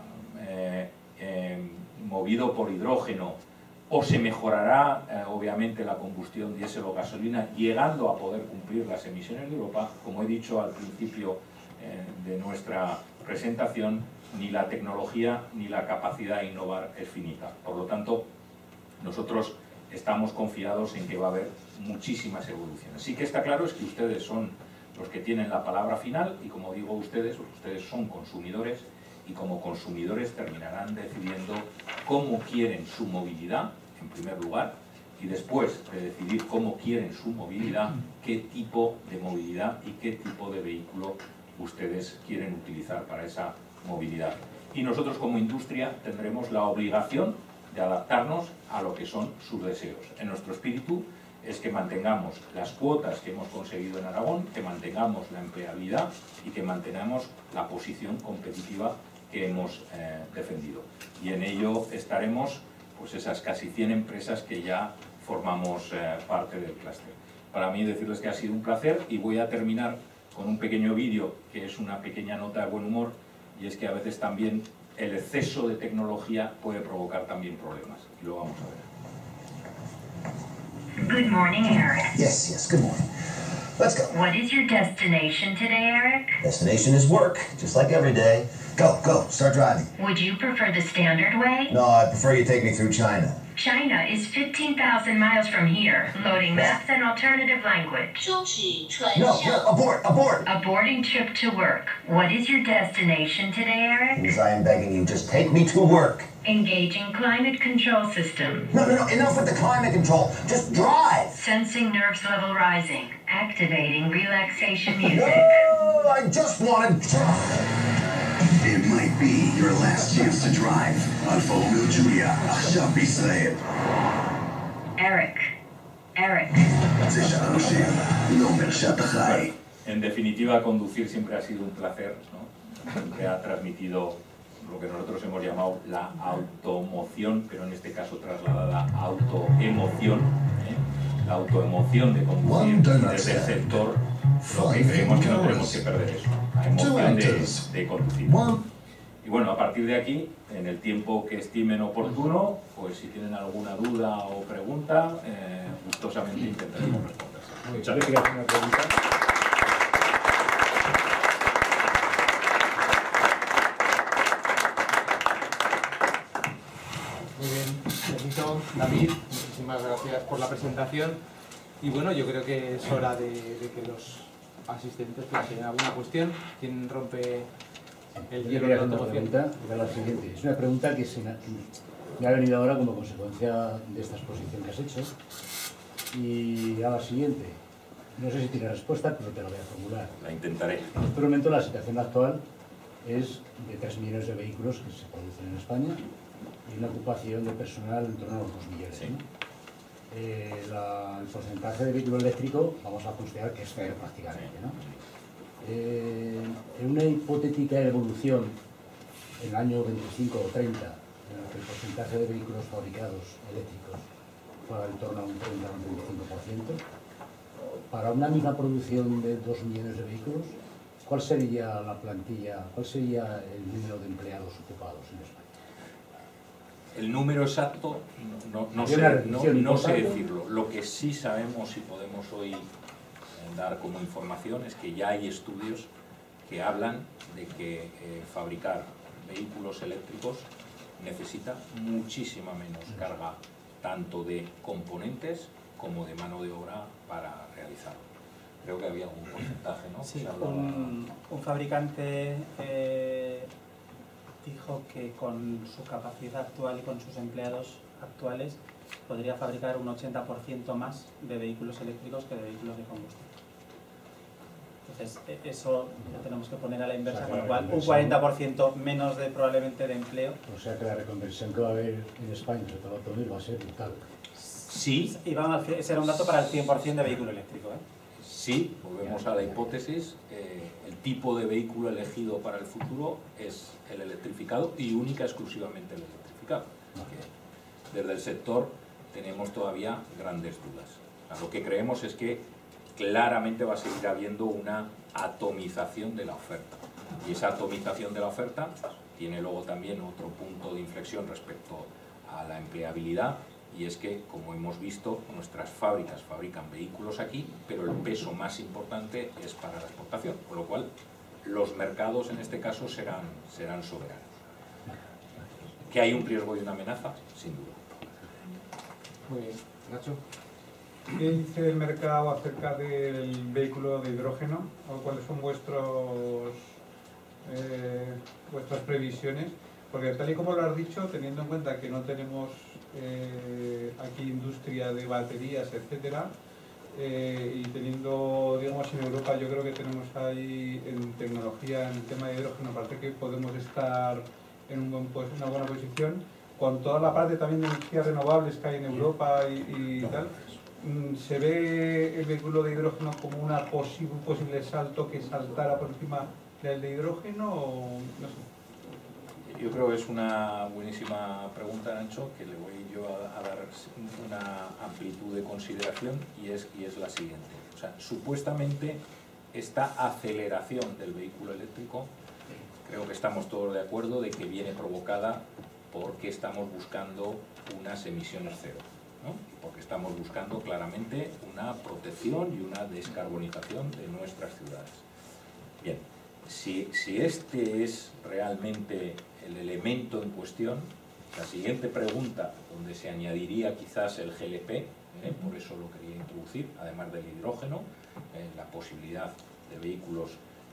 movido por hidrógeno, o se mejorará obviamente la combustión diésel o gasolina, llegando a poder cumplir las emisiones de Europa, como he dicho al principio de nuestra presentación, ni la tecnología ni la capacidad de innovar es finita. Por lo tanto, nosotros estamos confiados en que va a haber muchísimas evoluciones. Sí que está claro es que ustedes son los que tienen la palabra final y, como digo, ustedes son consumidores y como consumidores terminarán decidiendo cómo quieren su movilidad, en primer lugar, y después de decidir cómo quieren su movilidad, qué tipo de movilidad y qué tipo de vehículo ustedes quieren utilizar para esa movilidad. Y nosotros como industria tendremos la obligación de adaptarnos a lo que son sus deseos. En nuestro espíritu es que mantengamos las cuotas que hemos conseguido en Aragón, que mantengamos la empleabilidad y que mantengamos la posición competitiva que hemos defendido. Y en ello estaremos pues esas casi 100 empresas que ya formamos parte del clúster. Para mí decirles que ha sido un placer y voy a terminar con un pequeño vídeo que es una pequeña nota de buen humor, y es que a veces también el exceso de tecnología puede provocar también problemas. Y lo vamos a ver. Good morning, Eric. Yes, good morning. Let's go. What is your destination today, Eric? Destination is work, just like every day. Go, start driving. Would you prefer the standard way? No, I prefer you take me through China. China is 15,000 miles from here. Loading maps and alternative language. No, abort! Aborting trip to work. What is your destination today, Eric? Because I am begging you, just take me to work. Engaging climate control system. No, enough with the climate control. Just drive. Sensing nerves level rising. Activating relaxation music. No, I just want to drive. It might be your last chance to drive. Alfa Romeo Giulia, עכשיו בישראל. Eric. זה שאתה נושם, לא אומר שאתה חי. En definitiva, conducir siempre ha sido un placer, ¿no? Siempre ha transmitido lo que nosotros hemos llamado la automoción, pero en este caso trasladada a autoemoción, la autoemoción de conducir desde el sector. Lo que creemos que no tenemos que perder eso, la emoción de conducir. Y bueno, a partir de aquí, en el tiempo que estimen oportuno, pues si tienen alguna duda o pregunta, gustosamente intentaremos responderse. Muchas gracias. Una pregunta. Muy bien, permiso, David, muchísimas gracias por la presentación. Y bueno, yo creo que es hora de que los asistentes planteen alguna cuestión. ¿Quién rompe el hielo de la automoción? La siguiente. Es una pregunta que me ha venido ahora como consecuencia de esta exposición que has hecho. Y a la siguiente. No sé si tiene respuesta, pero te la voy a formular. La intentaré. En este momento la situación actual es de 3 millones de vehículos que se producen en España y una ocupación de personal en torno a los 2 millones. Sí. ¿no? El porcentaje de vehículo eléctrico vamos a considerar que es cero prácticamente, ¿no? En una hipotética evolución en el año 25 o 30 en el que el porcentaje de vehículos fabricados eléctricos fuera en torno a un 30 o un 25%, para una misma producción de 2 millones de vehículos, ¿cuál sería la plantilla, cuál sería el número de empleados ocupados en España? El número exacto no sé decirlo. Lo que sí sabemos y podemos hoy dar como información es que ya hay estudios que hablan de que fabricar vehículos eléctricos necesita muchísima menos carga, tanto de componentes como de mano de obra para realizarlo. Creo que había algún porcentaje, ¿no? Sí, un fabricante dijo que con su capacidad actual y con sus empleados actuales podría fabricar un 80% más de vehículos eléctricos que de vehículos de combustión. Entonces, eso lo tenemos que poner a la inversa, con lo cual un 40% menos probablemente de empleo. O sea que la reconversión que va a haber en España, sobre todo el automóvil, va a ser brutal. Sí. Y ese era un dato para el 100% de vehículo eléctrico, ¿eh? Sí, volvemos a la hipótesis, el tipo de vehículo elegido para el futuro es el electrificado y única exclusivamente el electrificado. Desde el sector tenemos todavía grandes dudas. O sea, lo que creemos es que claramente va a seguir habiendo una atomización de la oferta. Y esa atomización de la oferta tiene luego también otro punto de inflexión respecto a la empleabilidad, y es que, como hemos visto, nuestras fábricas fabrican vehículos aquí, pero el peso más importante es para la exportación, con lo cual los mercados en este caso serán soberanos. ¿Que hay un riesgo y una amenaza? Sin duda. Muy bien. Nacho. ¿Qué dice el mercado acerca del vehículo de hidrógeno? ¿O cuáles son vuestras previsiones? Porque tal y como lo has dicho, teniendo en cuenta que no tenemos aquí industria de baterías, etcétera, y teniendo, digamos, en Europa, yo creo que tenemos ahí en tecnología, en el tema de hidrógeno, parece que podemos estar en una buena posición, con toda la parte también de energías renovables que hay en Europa y tal. ¿Se ve el vehículo de hidrógeno como un posible salto que saltara por encima del de hidrógeno o no sé? Yo creo que es una buenísima pregunta, Nacho, que le voy yo a dar una amplitud de consideración y es la siguiente. O sea, supuestamente esta aceleración del vehículo eléctrico, creo que estamos todos de acuerdo de que viene provocada porque estamos buscando unas emisiones cero, ¿no? Porque estamos buscando claramente una protección y una descarbonización de nuestras ciudades. Bien, si este es realmente el elemento en cuestión, la siguiente pregunta, donde se añadiría quizás el GLP, por eso lo quería introducir, además del hidrógeno, la posibilidad de vehículos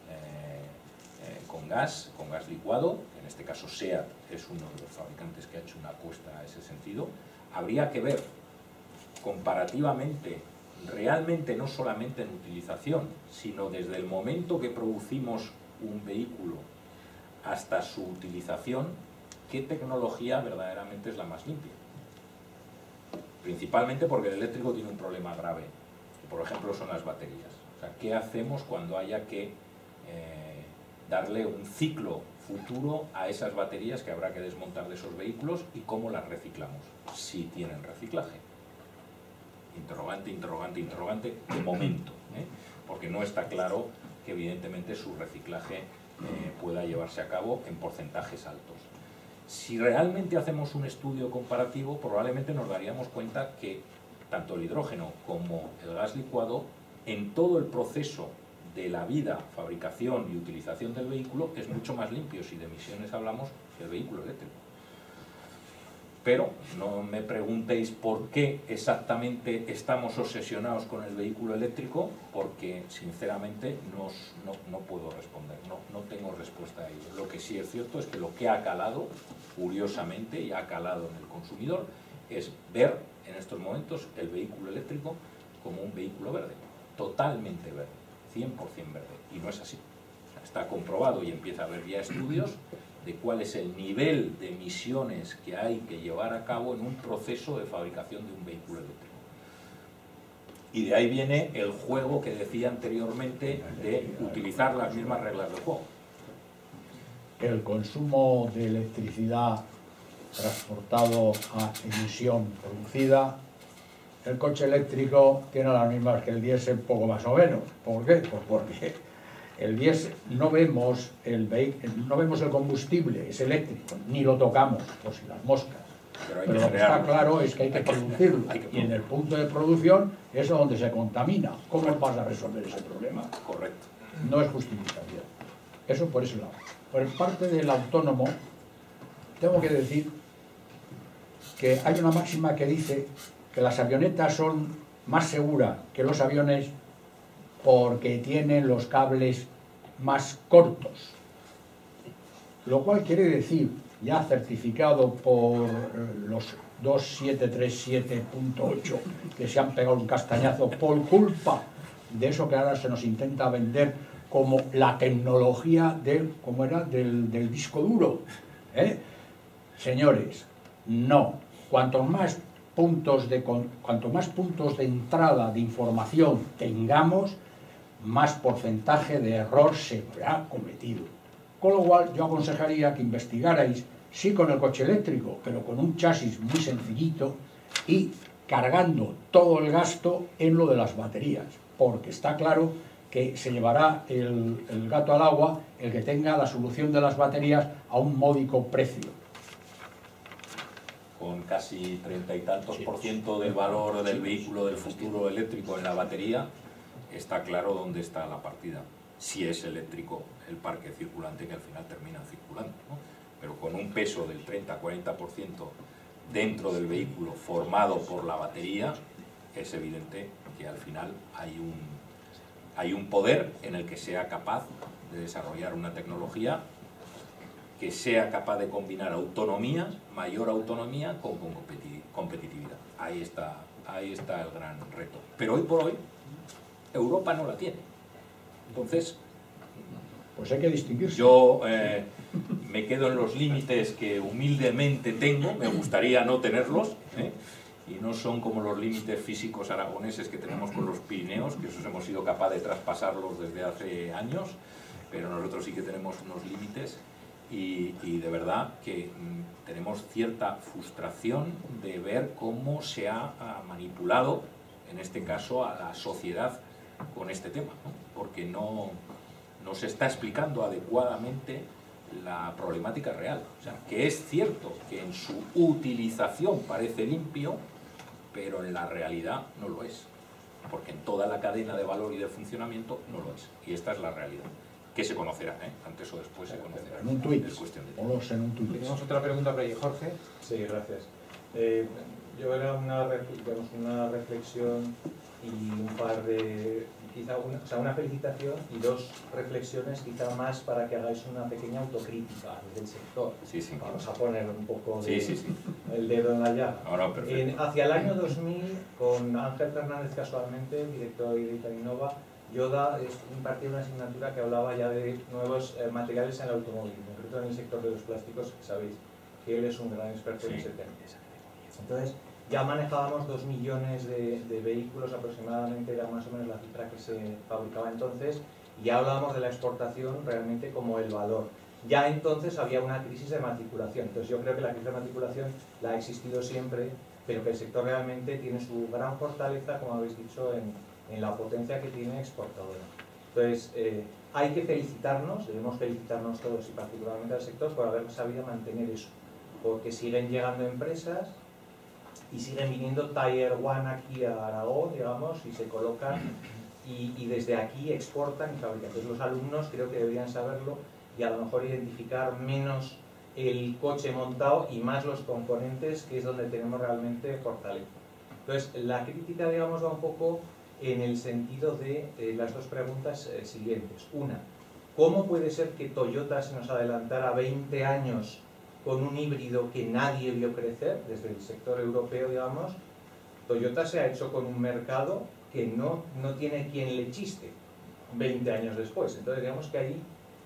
con gas licuado, en este caso SEAT es uno de los fabricantes que ha hecho una apuesta a ese sentido. Habría que ver comparativamente, realmente no solamente en utilización, sino desde el momento que producimos un vehículo hasta su utilización, qué tecnología verdaderamente es la más limpia. Principalmente porque el eléctrico tiene un problema grave, que por ejemplo son las baterías. O sea, ¿qué hacemos cuando haya que darle un ciclo futuro a esas baterías que habrá que desmontar de esos vehículos y cómo las reciclamos? Si tienen reciclaje. Interrogante, interrogante, interrogante, de momento, porque no está claro que evidentemente su reciclaje pueda llevarse a cabo en porcentajes altos. Si realmente hacemos un estudio comparativo, probablemente nos daríamos cuenta que tanto el hidrógeno como el gas licuado, en todo el proceso de la vida, fabricación y utilización del vehículo, es mucho más limpio, si de emisiones hablamos, que el vehículo eléctrico. Pero no me preguntéis por qué exactamente estamos obsesionados con el vehículo eléctrico, porque sinceramente no puedo responder, no tengo respuesta a ello. Lo que sí es cierto es que lo que ha calado, curiosamente, y ha calado en el consumidor, es ver en estos momentos el vehículo eléctrico como un vehículo verde, totalmente verde, 100% verde, y no es así. O sea, está comprobado y empieza a haber ya estudios de cuál es el nivel de emisiones que hay que llevar a cabo en un proceso de fabricación de un vehículo eléctrico. Y de ahí viene el juego que decía anteriormente de utilizar las mismas reglas de juego. El consumo de electricidad transportado a emisión producida, el coche eléctrico tiene las mismas que el diésel, poco más o menos. ¿Por qué? Pues porque el diésel no vemos el combustible, es eléctrico, ni lo tocamos, por si las moscas. Pero lo que está claro es que hay que producirlo. Y en el punto de producción es donde se contamina. ¿Cómo vas a resolver ese problema? Correcto. No es justificación. Eso por ese lado. Por parte del autónomo, tengo que decir que hay una máxima que dice que las avionetas son más seguras que los aviones porque tienen los cables más cortos. Lo cual quiere decir, ya certificado por los 2737.8, que se han pegado un castañazo por culpa de eso que ahora se nos intenta vender como la tecnología del disco duro. Señores, no. Cuanto más puntos de entrada de información tengamos, más porcentaje de error se habrá cometido. Con lo cual yo aconsejaría que investigarais, sí con el coche eléctrico, pero con un chasis muy sencillito y cargando todo el gasto en lo de las baterías, porque está claro que se llevará el gato al agua el que tenga la solución de las baterías a un módico precio. Con casi 30 y tantos % del valor del vehículo del futuro eléctrico en la batería, está claro dónde está la partida. Si es eléctrico el parque circulante que al final termina circulando, ¿no? Pero con un peso del 30-40% dentro del vehículo formado por la batería, es evidente que al final hay un poder en el que sea capaz de desarrollar una tecnología que sea capaz de combinar autonomía, mayor autonomía, con competitividad. Ahí está el gran reto. Pero hoy por hoy, Europa no la tiene. Entonces, pues hay que distinguirse. Yo me quedo en los límites que humildemente tengo, me gustaría no tenerlos, y no son como los límites físicos aragoneses que tenemos con los Pirineos, que esos hemos sido capaces de traspasarlos desde hace años, pero nosotros sí que tenemos unos límites. Y de verdad que tenemos cierta frustración de ver cómo se ha manipulado, en este caso, a la sociedad con este tema, ¿no? Porque no se está explicando adecuadamente la problemática real. O sea, que es cierto que en su utilización parece limpio, pero en la realidad no lo es. Porque en toda la cadena de valor y de funcionamiento no lo es. Y esta es la realidad. Que se conocerá, antes o después se conocerá. En un tuit. Es cuestión de tiempo. En un tuit. Tenemos otra pregunta por ahí, Jorge. Sí, gracias. Yo era una reflexión y un par de, quizá una felicitación y dos reflexiones quizá más para que hagáis una pequeña autocrítica del sector. Sí, sí. Vamos a poner un poco el dedo en la llaga. Ahora, hacia el año 2000, con Ángel Fernández casualmente, director de Italinova, yo impartí una asignatura que hablaba ya de nuevos materiales en el automóvil, en concreto en el sector de los plásticos, que sabéis que él es un gran experto en ese tema. Entonces, ya manejábamos 2 millones de vehículos aproximadamente, era más o menos la cifra que se fabricaba entonces, y ya hablábamos de la exportación realmente como el valor. Ya entonces había una crisis de matriculación, entonces yo creo que la crisis de matriculación la ha existido siempre, pero que el sector realmente tiene su gran fortaleza, como habéis dicho, en la potencia que tiene exportadora. Entonces, hay que felicitarnos, debemos felicitarnos todos y particularmente al sector por haber sabido mantener eso, porque siguen llegando empresas y siguen viniendo Tier 1 aquí a Aragón, digamos, y se colocan y desde aquí exportan y fabrican. Entonces los alumnos creo que deberían saberlo y a lo mejor identificar menos el coche montado y más los componentes, que es donde tenemos realmente fortaleza. Entonces, la crítica, digamos, va un poco en el sentido de las dos preguntas siguientes. Una, ¿cómo puede ser que Toyota se nos adelantara 20 años con un híbrido que nadie vio crecer desde el sector europeo, digamos? Toyota se ha hecho con un mercado que no tiene quien le chiste 20 años después. Entonces, digamos que ahí,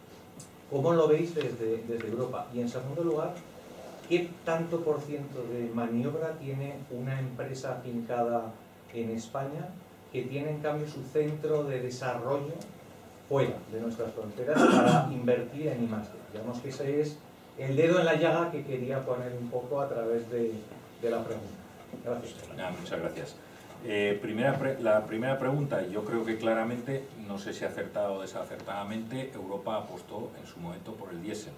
¿cómo lo veis desde Europa? Y en segundo lugar, ¿qué tanto por ciento de maniobra tiene una empresa afincada en España que tiene en cambio su centro de desarrollo fuera de nuestras fronteras para invertir en I+D? Digamos que ese es el dedo en la llaga que quería poner un poco a través de la pregunta. Gracias. Muchas gracias. La primera pregunta, yo creo que claramente, no sé si acertado o desacertadamente, Europa apostó en su momento por el diésel.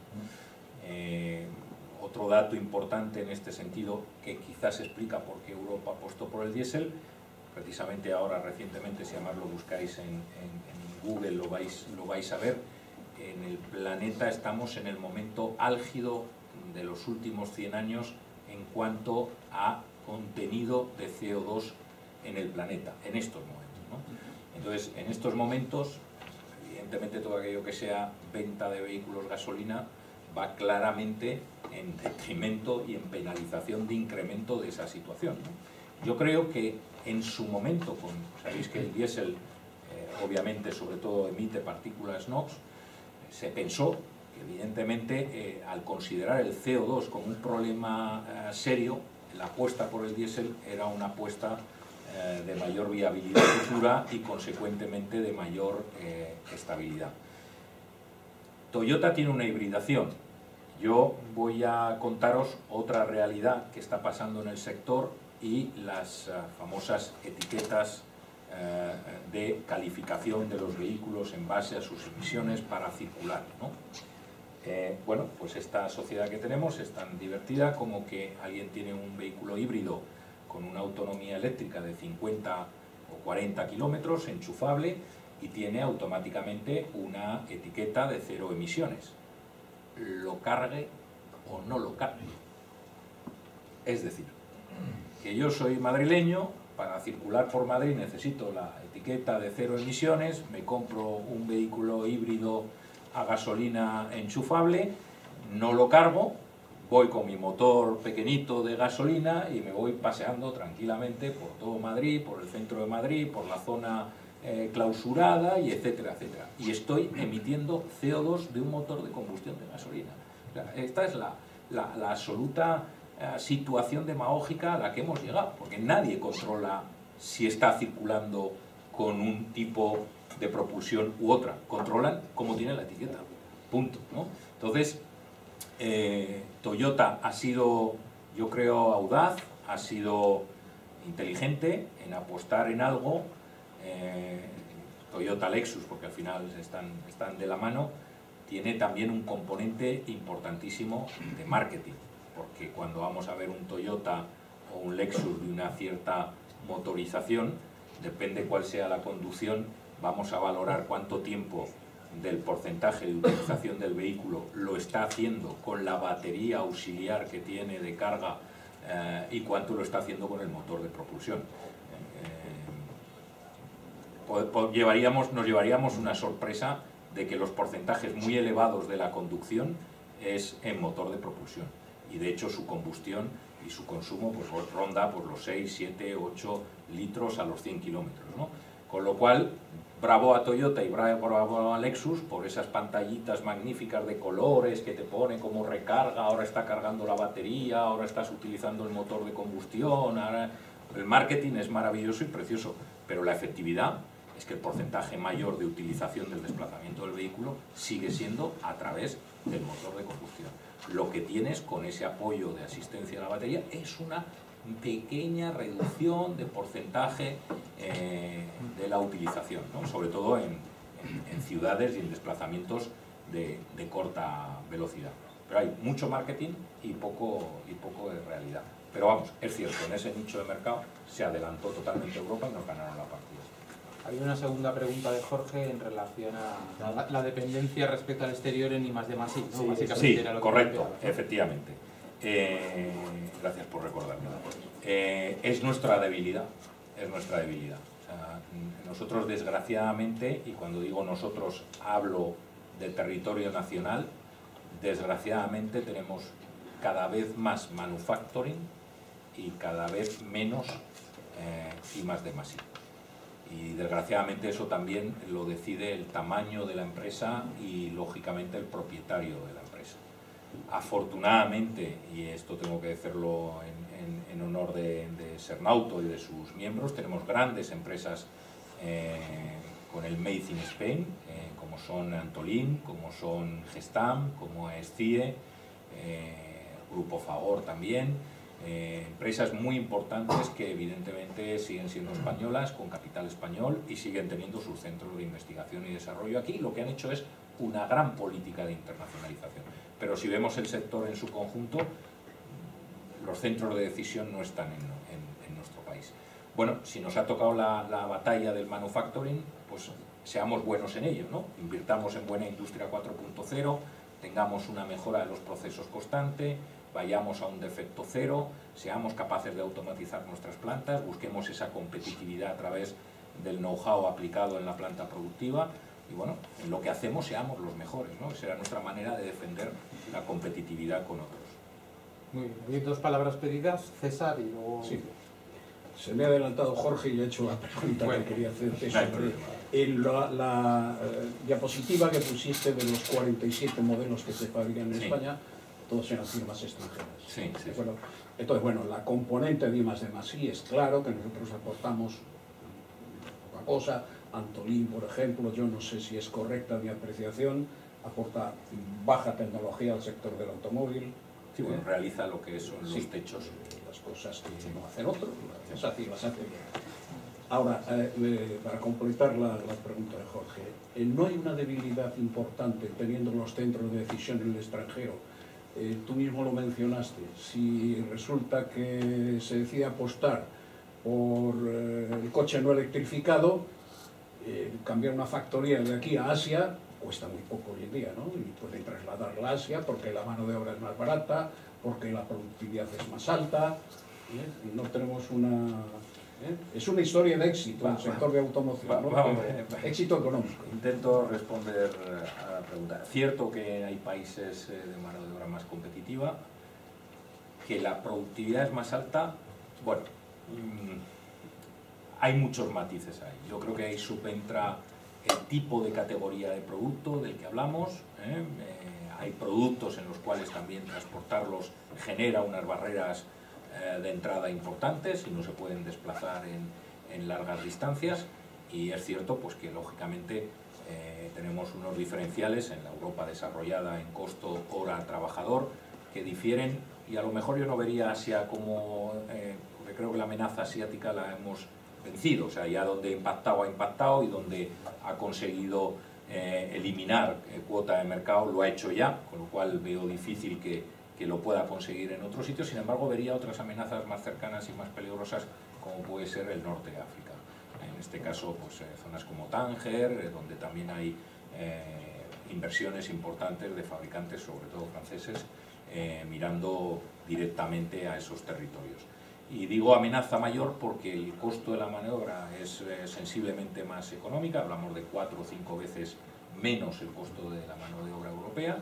Otro dato importante en este sentido, que quizás explica por qué Europa apostó por el diésel, precisamente ahora recientemente, si además lo buscáis en Google lo vais a ver, en el planeta estamos en el momento álgido de los últimos 100 años en cuanto a contenido de CO2 en el planeta, en estos momentos, ¿no? Entonces, en estos momentos, evidentemente todo aquello que sea venta de vehículos gasolina va claramente en detrimento y en penalización de incremento de esa situación, ¿no? Yo creo que en su momento, sabéis que el diésel obviamente sobre todo emite partículas NOx, se pensó que evidentemente al considerar el CO2 como un problema serio, la apuesta por el diésel era una apuesta de mayor viabilidad futura y consecuentemente de mayor estabilidad. Toyota tiene una hibridación. Yo voy a contaros otra realidad que está pasando en el sector y las famosas etiquetas de calificación de los vehículos en base a sus emisiones para circular, ¿no? Bueno, pues esta sociedad que tenemos es tan divertida como que alguien tiene un vehículo híbrido con una autonomía eléctrica de 50 o 40 kilómetros, enchufable, y tiene automáticamente una etiqueta de 0 emisiones. Lo cargue o no lo cargue. Es decir, que yo soy madrileño, para circular por Madrid necesito la etiqueta de 0 emisiones, me compro un vehículo híbrido a gasolina enchufable, no lo cargo, voy con mi motor pequeñito de gasolina y me voy paseando tranquilamente por todo Madrid, por el centro de Madrid, por la zona clausurada, y etcétera, etcétera. Y estoy emitiendo CO2 de un motor de combustión de gasolina. O sea, esta es la absoluta situación demagógica a la que hemos llegado, porque nadie controla si está circulando con un tipo de propulsión u otra. Controlan cómo tiene la etiqueta. Punto, ¿no? Entonces, Toyota ha sido, yo creo, audaz, ha sido inteligente en apostar en algo. Toyota Lexus, porque al final están de la mano, tiene también un componente importantísimo de marketing, porque cuando vamos a ver un Toyota o un Lexus de una cierta motorización, depende cuál sea la conducción, vamos a valorar cuánto tiempo del porcentaje de utilización del vehículo lo está haciendo con la batería auxiliar que tiene de carga y cuánto lo está haciendo con el motor de propulsión. Nos llevaríamos una sorpresa de que los porcentajes muy elevados de la conducción es en motor de propulsión, y de hecho su combustión y su consumo pues ronda por los 6, 7, 8 litros a los 100 kilómetros, ¿no? Con lo cual, bravo a Toyota y bravo a Lexus por esas pantallitas magníficas de colores que te pone como recarga, ahora está cargando la batería, ahora estás utilizando el motor de combustión, ahora... El marketing es maravilloso y precioso, pero la efectividad es que el porcentaje mayor de utilización del desplazamiento del vehículo sigue siendo a través del motor de combustión. Lo que tienes con ese apoyo de asistencia a la batería es una pequeña reducción de porcentaje de la utilización, ¿no? Sobre todo en ciudades y en desplazamientos de corta velocidad. Pero hay mucho marketing y poco de realidad. Pero vamos, es cierto, en ese nicho de mercado se adelantó totalmente Europa y nos ganaron la partida. Hay una segunda pregunta de Jorge en relación a la dependencia respecto al exterior en I+D+I, ¿no? Sí, básicamente sí, era lo que correcto, planteaba, ¿no? efectivamente. Gracias por recordarme. Es nuestra debilidad, es nuestra debilidad. O sea, nosotros desgraciadamente, y cuando digo nosotros hablo de territorio nacional, desgraciadamente tenemos cada vez más manufacturing y cada vez menos I+D+I. Y desgraciadamente eso también lo decide el tamaño de la empresa y lógicamente el propietario de la empresa. Afortunadamente, y esto tengo que decirlo en honor de Sernauto y de sus miembros, tenemos grandes empresas con el Made in Spain, como son Antolin, como son Gestam, como es CIE, Grupo Fagor también, empresas muy importantes que evidentemente siguen siendo españolas, con capital español, y siguen teniendo sus centros de investigación y desarrollo aquí. Lo que han hecho es una gran política de internacionalización. Pero si vemos el sector en su conjunto, los centros de decisión no están en nuestro país. Bueno, si nos ha tocado la batalla del manufacturing, pues seamos buenos en ello, ¿no? Invirtamos en buena industria 4.0, tengamos una mejora de los procesos constante, vayamos a un defecto cero, seamos capaces de automatizar nuestras plantas, busquemos esa competitividad a través del know-how aplicado en la planta productiva, y bueno, en lo que hacemos seamos los mejores, ¿no? Esa era nuestra manera de defender la competitividad con otros. Muy bien, dos palabras pedidas, César y luego... Sí. Se me ha adelantado Jorge y he hecho la pregunta que quería hacerte sobre la diapositiva que pusiste de los 47 modelos que se fabrican en España, todos eran firmas extranjeras. Sí, sí. Bueno, entonces, bueno, la componente de I+D+I es claro que nosotros aportamos poca cosa. Antolin, por ejemplo, yo no sé si es correcta mi apreciación, aporta baja tecnología al sector del automóvil. Sí, bueno, realiza lo que son los techos. Las cosas que no hacen otros, las hace bien. Ahora, para completar la pregunta de Jorge, ¿no hay una debilidad importante teniendo los centros de decisión en el extranjero? Tú mismo lo mencionaste, si resulta que se decide apostar por el coche no electrificado, cambiar una factoría de aquí a Asia cuesta muy poco hoy en día, ¿no? Y pueden trasladarla a Asia porque la mano de obra es más barata, porque la productividad es más alta, y no tenemos una... Es una historia de éxito en el sector de automoción, ¿no? Éxito económico. Intento responder a la pregunta. Cierto que hay países de mano de obra más competitiva, que la productividad es más alta. Bueno, hay muchos matices ahí. Yo creo que ahí subentra el tipo de categoría de producto del que hablamos. Hay productos en los cuales también transportarlos genera unas barreras de entrada importantes y no se pueden desplazar en largas distancias, y es cierto pues que lógicamente tenemos unos diferenciales en la Europa desarrollada en costo hora trabajador que difieren, y a lo mejor yo no vería Asia como, porque creo que la amenaza asiática la hemos vencido, o sea, ya donde ha impactado y donde ha conseguido eliminar cuota de mercado lo ha hecho ya, con lo cual veo difícil que lo pueda conseguir en otros sitios. Sin embargo, vería otras amenazas más cercanas y más peligrosas, como puede ser el norte de África. En este caso, pues zonas como Tánger, donde también hay inversiones importantes de fabricantes, sobre todo franceses, mirando directamente a esos territorios. Y digo amenaza mayor porque el costo de la maniobra es sensiblemente más económica, hablamos de 4 o 5 veces menos el costo de la mano de obra europea,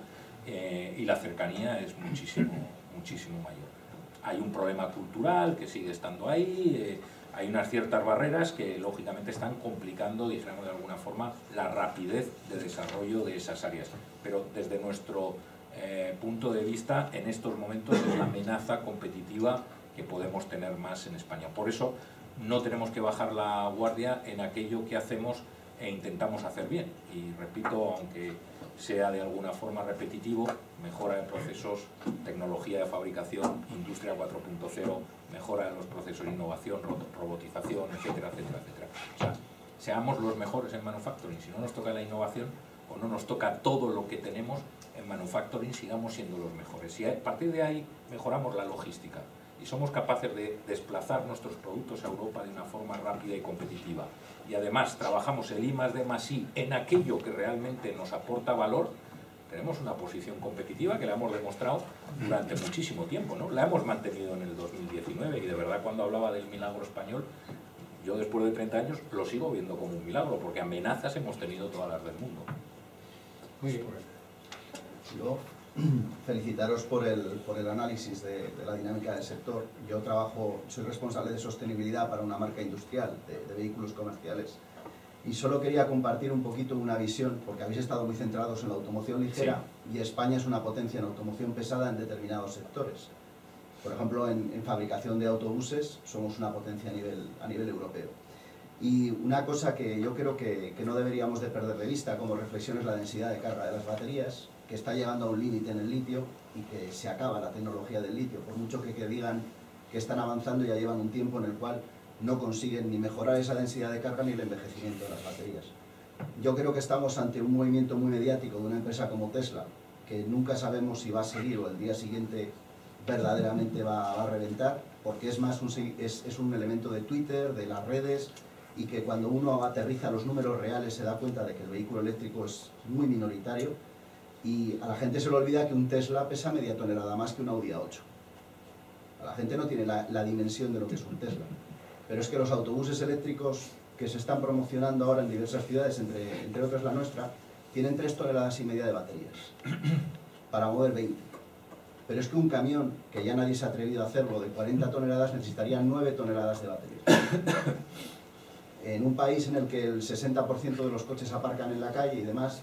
y la cercanía es muchísimo mayor. Hay un problema cultural que sigue estando ahí, hay unas ciertas barreras que lógicamente están complicando, dijéramos de alguna forma, la rapidez de desarrollo de esas áreas. Pero desde nuestro punto de vista, en estos momentos es la amenaza competitiva que podemos tener más en España. Por eso no tenemos que bajar la guardia en aquello que hacemos e intentamos hacer bien. Y repito, aunque sea de alguna forma repetitivo, mejora de procesos, tecnología de fabricación, industria 4.0, mejora de los procesos de innovación, robotización, etcétera, etcétera, etcétera. O sea, seamos los mejores en manufacturing. Si no nos toca la innovación o no nos toca todo lo que tenemos en manufacturing, sigamos siendo los mejores. Y a partir de ahí mejoramos la logística y somos capaces de desplazar nuestros productos a Europa de una forma rápida y competitiva, y además trabajamos el I+D+I en aquello que realmente nos aporta valor, tenemos una posición competitiva que la hemos demostrado durante muchísimo tiempo, ¿no? La hemos mantenido en el 2019, y de verdad cuando hablaba del milagro español, yo después de 30 años lo sigo viendo como un milagro, porque amenazas hemos tenido todas las del mundo. Muy bien. Yo felicitaros por el análisis de la dinámica del sector. Yo soy responsable de sostenibilidad para una marca industrial de vehículos comerciales, y solo quería compartir un poquito una visión, porque habéis estado muy centrados en la automoción ligera, sí, y España es una potencia en automoción pesada en determinados sectores. Por ejemplo, en fabricación de autobuses somos una potencia a nivel europeo. Y una cosa que yo creo que no deberíamos de perder de vista como reflexión es la densidad de carga de las baterías, que está llegando a un límite en el litio y que se acaba la tecnología del litio. Por mucho que digan que están avanzando, ya llevan un tiempo en el cual no consiguen ni mejorar esa densidad de carga ni el envejecimiento de las baterías. Yo creo que estamos ante un movimiento muy mediático de una empresa como Tesla, que nunca sabemos si va a seguir o el día siguiente verdaderamente va a reventar, porque es más es un elemento de Twitter, de las redes, y que cuando uno aterriza los números reales se da cuenta de que el vehículo eléctrico es muy minoritario, y a la gente se le olvida que un Tesla pesa media tonelada más que un Audi A8. A la gente no tiene la dimensión de lo que es un Tesla. Pero es que los autobuses eléctricos que se están promocionando ahora en diversas ciudades, entre otras la nuestra, tienen 3,5 toneladas de baterías para mover 20. Pero es que un camión, que ya nadie se ha atrevido a hacerlo, de 40 toneladas necesitaría 9 toneladas de baterías. En un país en el que el 60% de los coches aparcan en la calle y demás,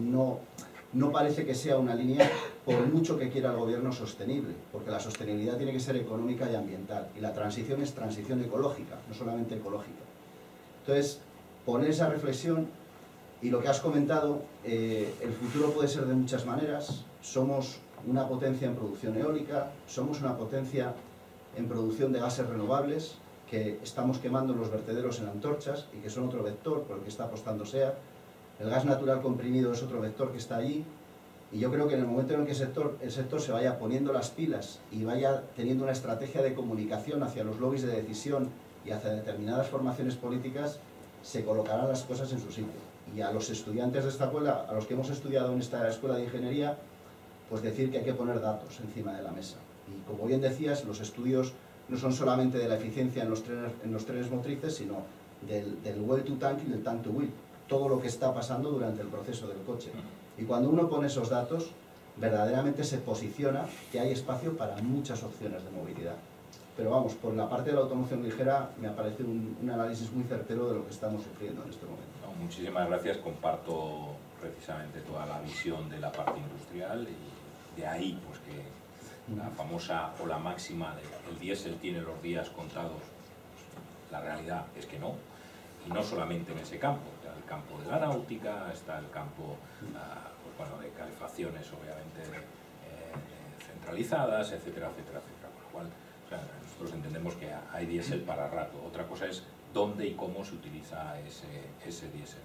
no parece que sea una línea, por mucho que quiera el gobierno, sostenible, porque la sostenibilidad tiene que ser económica y ambiental, y la transición es transición ecológica, no solamente ecológica. Entonces, poner esa reflexión, y lo que has comentado, el futuro puede ser de muchas maneras. Somos una potencia en producción eólica, somos una potencia en producción de gases renovables, que estamos quemando los vertederos en antorchas, y que son otro vector por el que está apostando SEAT. El gas natural comprimido es otro vector que está allí, y yo creo que en el momento en el que el sector se vaya poniendo las pilas y vaya teniendo una estrategia de comunicación hacia los lobbies de decisión y hacia determinadas formaciones políticas, se colocarán las cosas en su sitio. Y a los estudiantes de esta escuela, a los que hemos estudiado en esta escuela de ingeniería, pues decir que hay que poner datos encima de la mesa. Y como bien decías, los estudios no son solamente de la eficiencia en los trenes motrices, sino del well to tank y del tank to wheel, todo lo que está pasando durante el proceso del coche. Y cuando uno pone esos datos, verdaderamente se posiciona que hay espacio para muchas opciones de movilidad. Pero vamos, por la parte de la automoción ligera me parece un análisis muy certero de lo que estamos sufriendo en este momento. No, muchísimas gracias, comparto precisamente toda la visión de la parte industrial y de ahí pues que la famosa o la máxima de el diésel tiene los días contados, la realidad es que no, y no solamente en ese campo, está el campo de la náutica, está el campo pues bueno, de calefacciones obviamente centralizadas, etcétera, etcétera, etcétera, con lo cual o sea, nosotros entendemos que hay diésel para rato, otra cosa es dónde y cómo se utiliza ese diésel,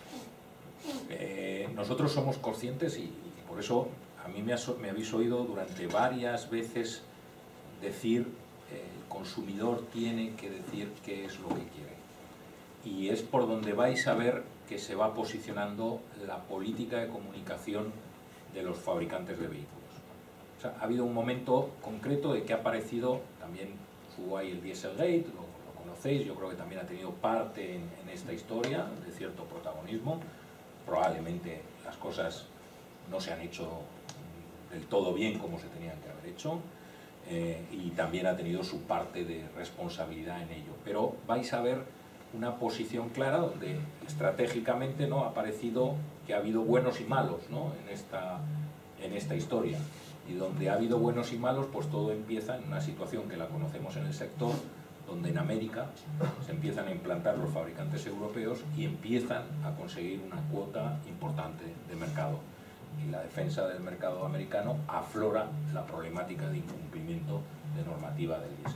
¿no? Nosotros somos conscientes y por eso a mí me habéis oído durante varias veces decir el consumidor tiene que decir qué es lo que quiere. Y es por donde vais a ver que se va posicionando la política de comunicación de los fabricantes de vehículos. O sea, ha habido un momento concreto de que ha aparecido, también hubo ahí el Dieselgate, lo conocéis, yo creo que también ha tenido parte en esta historia de cierto protagonismo. Probablemente las cosas no se han hecho del todo bien como se tenían que haber hecho y también ha tenido su parte de responsabilidad en ello. Pero vais a ver una posición clara donde estratégicamente ¿no? ha parecido que ha habido buenos y malos ¿no? en esta historia. Y donde ha habido buenos y malos, pues todo empieza en una situación que la conocemos en el sector, donde en América se empiezan a implantar los fabricantes europeos y empiezan a conseguir una cuota importante de mercado. Y la defensa del mercado americano aflora la problemática de incumplimiento de normativa del diésel.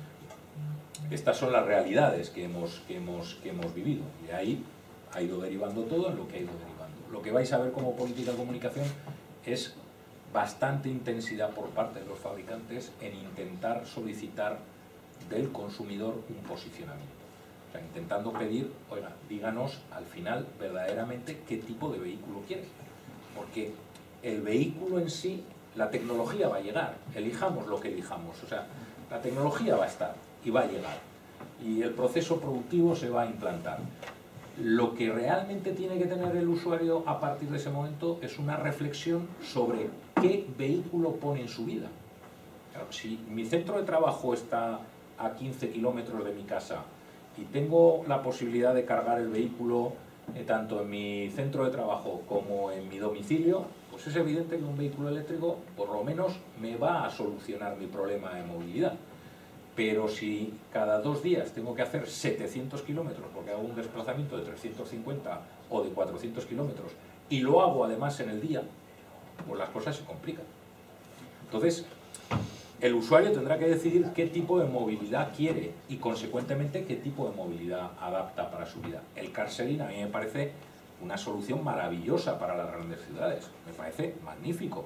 Estas son las realidades que hemos vivido y de ahí ha ido derivando todo en lo que ha ido derivando. Lo que vais a ver como política de comunicación es bastante intensidad por parte de los fabricantes en intentar solicitar del consumidor un posicionamiento. O sea, intentando pedir, oiga, díganos al final verdaderamente qué tipo de vehículo quiere. Porque el vehículo en sí, la tecnología va a llegar, elijamos lo que elijamos, o sea, la tecnología va a estar y va a llegar y el proceso productivo se va a implantar. Lo que realmente tiene que tener el usuario a partir de ese momento es una reflexión sobre qué vehículo pone en su vida. Claro, si mi centro de trabajo está a 15 kilómetros de mi casa y tengo la posibilidad de cargar el vehículo tanto en mi centro de trabajo como en mi domicilio, pues es evidente que un vehículo eléctrico por lo menos me va a solucionar mi problema de movilidad. Pero si cada 2 días tengo que hacer 700 kilómetros porque hago un desplazamiento de 350 o de 400 kilómetros y lo hago además en el día, pues las cosas se complican. Entonces, el usuario tendrá que decidir qué tipo de movilidad quiere y consecuentemente qué tipo de movilidad adapta para su vida. El car sharing a mí me parece una solución maravillosa para las grandes ciudades, me parece magnífico.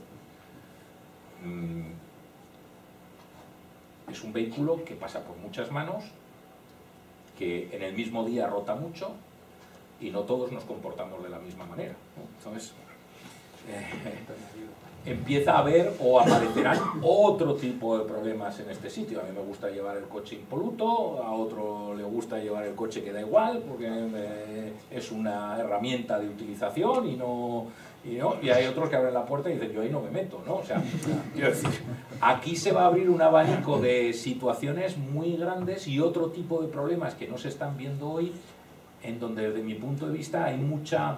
Es un vehículo que pasa por muchas manos, que en el mismo día rota mucho y no todos nos comportamos de la misma manera, ¿no? Entonces, empieza a haber o aparecerán otro tipo de problemas en este sitio. A mí me gusta llevar el coche impoluto, a otro le gusta llevar el coche que da igual porque es una herramienta de utilización y hay otros que abren la puerta y dicen yo ahí no me meto, ¿no? O sea, quiero decir, aquí se va a abrir un abanico de situaciones muy grandes y otro tipo de problemas que no se están viendo hoy, en donde desde mi punto de vista hay mucha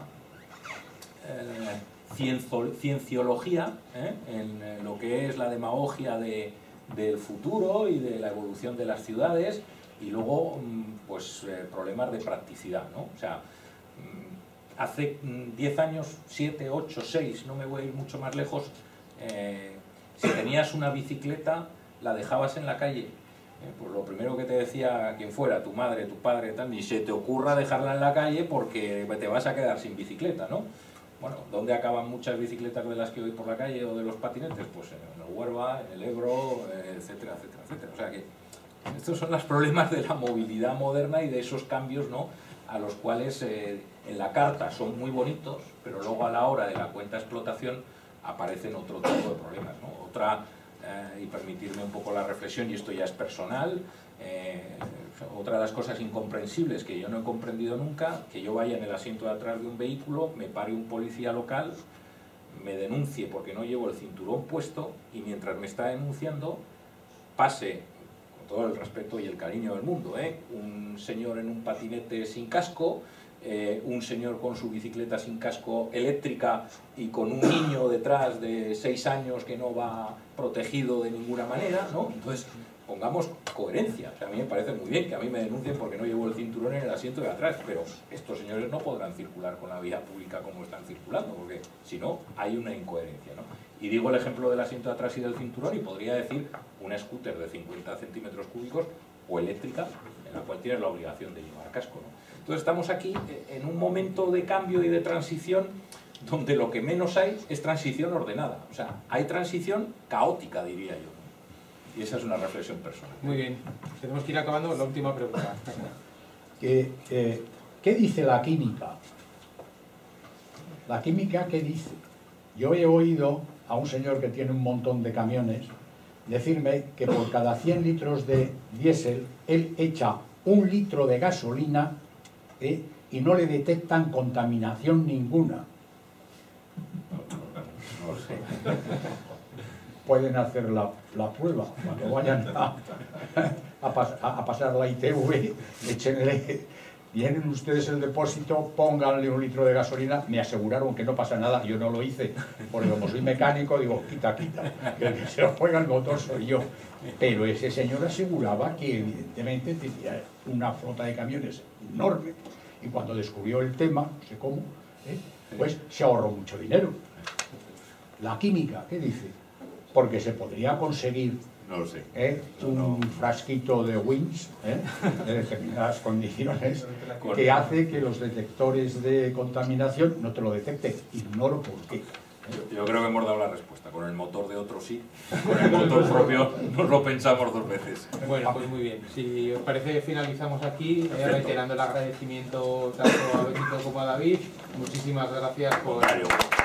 cienciología en lo que es la demagogia del futuro y de la evolución de las ciudades y luego pues problemas de practicidad, ¿no? O sea, hace 10 años, 7, 8, 6, no me voy a ir mucho más lejos, si tenías una bicicleta la dejabas en la calle, pues lo primero que te decía quien fuera, tu madre, tu padre, tal, ni se te ocurra dejarla en la calle porque te vas a quedar sin bicicleta, ¿no? Bueno, ¿dónde acaban muchas bicicletas de las que voy por la calle o de los patinetes? Pues en el Huerva, en el Ebro, etcétera, etcétera, etcétera. O sea que estos son los problemas de la movilidad moderna y de esos cambios, ¿no?, a los cuales en la carta son muy bonitos, pero luego a la hora de la cuenta de explotación aparecen otro tipo de problemas, ¿no? Otra y permitirme un poco la reflexión, y esto ya es personal. Otra de las cosas incomprensibles que yo no he comprendido nunca, que yo vaya en el asiento de atrás de un vehículo, me pare un policía local, me denuncie porque no llevo el cinturón puesto, y mientras me está denunciando pase, con todo el respeto y el cariño del mundo, un señor en un patinete sin casco, un señor con su bicicleta sin casco eléctrica y con un niño detrás de 6 años que no va protegido de ninguna manera, ¿no? Entonces, pongamos coherencia. O sea, a mí me parece muy bien que a mí me denuncien porque no llevo el cinturón en el asiento de atrás, pero estos señores no podrán circular con la vía pública como están circulando, porque si no, hay una incoherencia, ¿no? Y digo el ejemplo del asiento de atrás y del cinturón, y podría decir una scooter de 50 centímetros cúbicos o eléctrica, en la cual tienes la obligación de llevar casco, ¿no? Entonces estamos aquí en un momento de cambio y de transición donde lo que menos hay es transición ordenada. O sea, hay transición caótica, diría yo, ¿no? Y esa es una reflexión personal. Muy bien. Tenemos que ir acabando. La última pregunta. ¿Qué dice la química? ¿La química qué dice? Yo he oído a un señor que tiene un montón de camiones decirme que por cada 100 litros de diésel él echa 1 litro de gasolina y no le detectan contaminación ninguna. No sé. Pueden hacer la prueba cuando vayan a pasar la ITV, llenen ustedes el depósito, pónganle 1 litro de gasolina. Me aseguraron que no pasa nada, yo no lo hice, porque como soy mecánico digo, quita, que el que se lo juega el motor soy yo. Pero ese señor aseguraba que evidentemente tenía una flota de camiones enorme, y cuando descubrió el tema, no sé cómo, pues se ahorró mucho dinero. La química, ¿qué dice? Porque se podría conseguir no lo sé. Un frasquito de Wins de determinadas condiciones que hace que los detectores de contaminación no te lo detecten. Ignoro por qué. Yo creo que hemos dado la respuesta. Con el motor de otro sí, con el motor propio nos lo pensamos 2 veces. Bueno, pues muy bien. Si os parece, finalizamos aquí, reiterando el agradecimiento tanto a Benito como a David. Muchísimas gracias por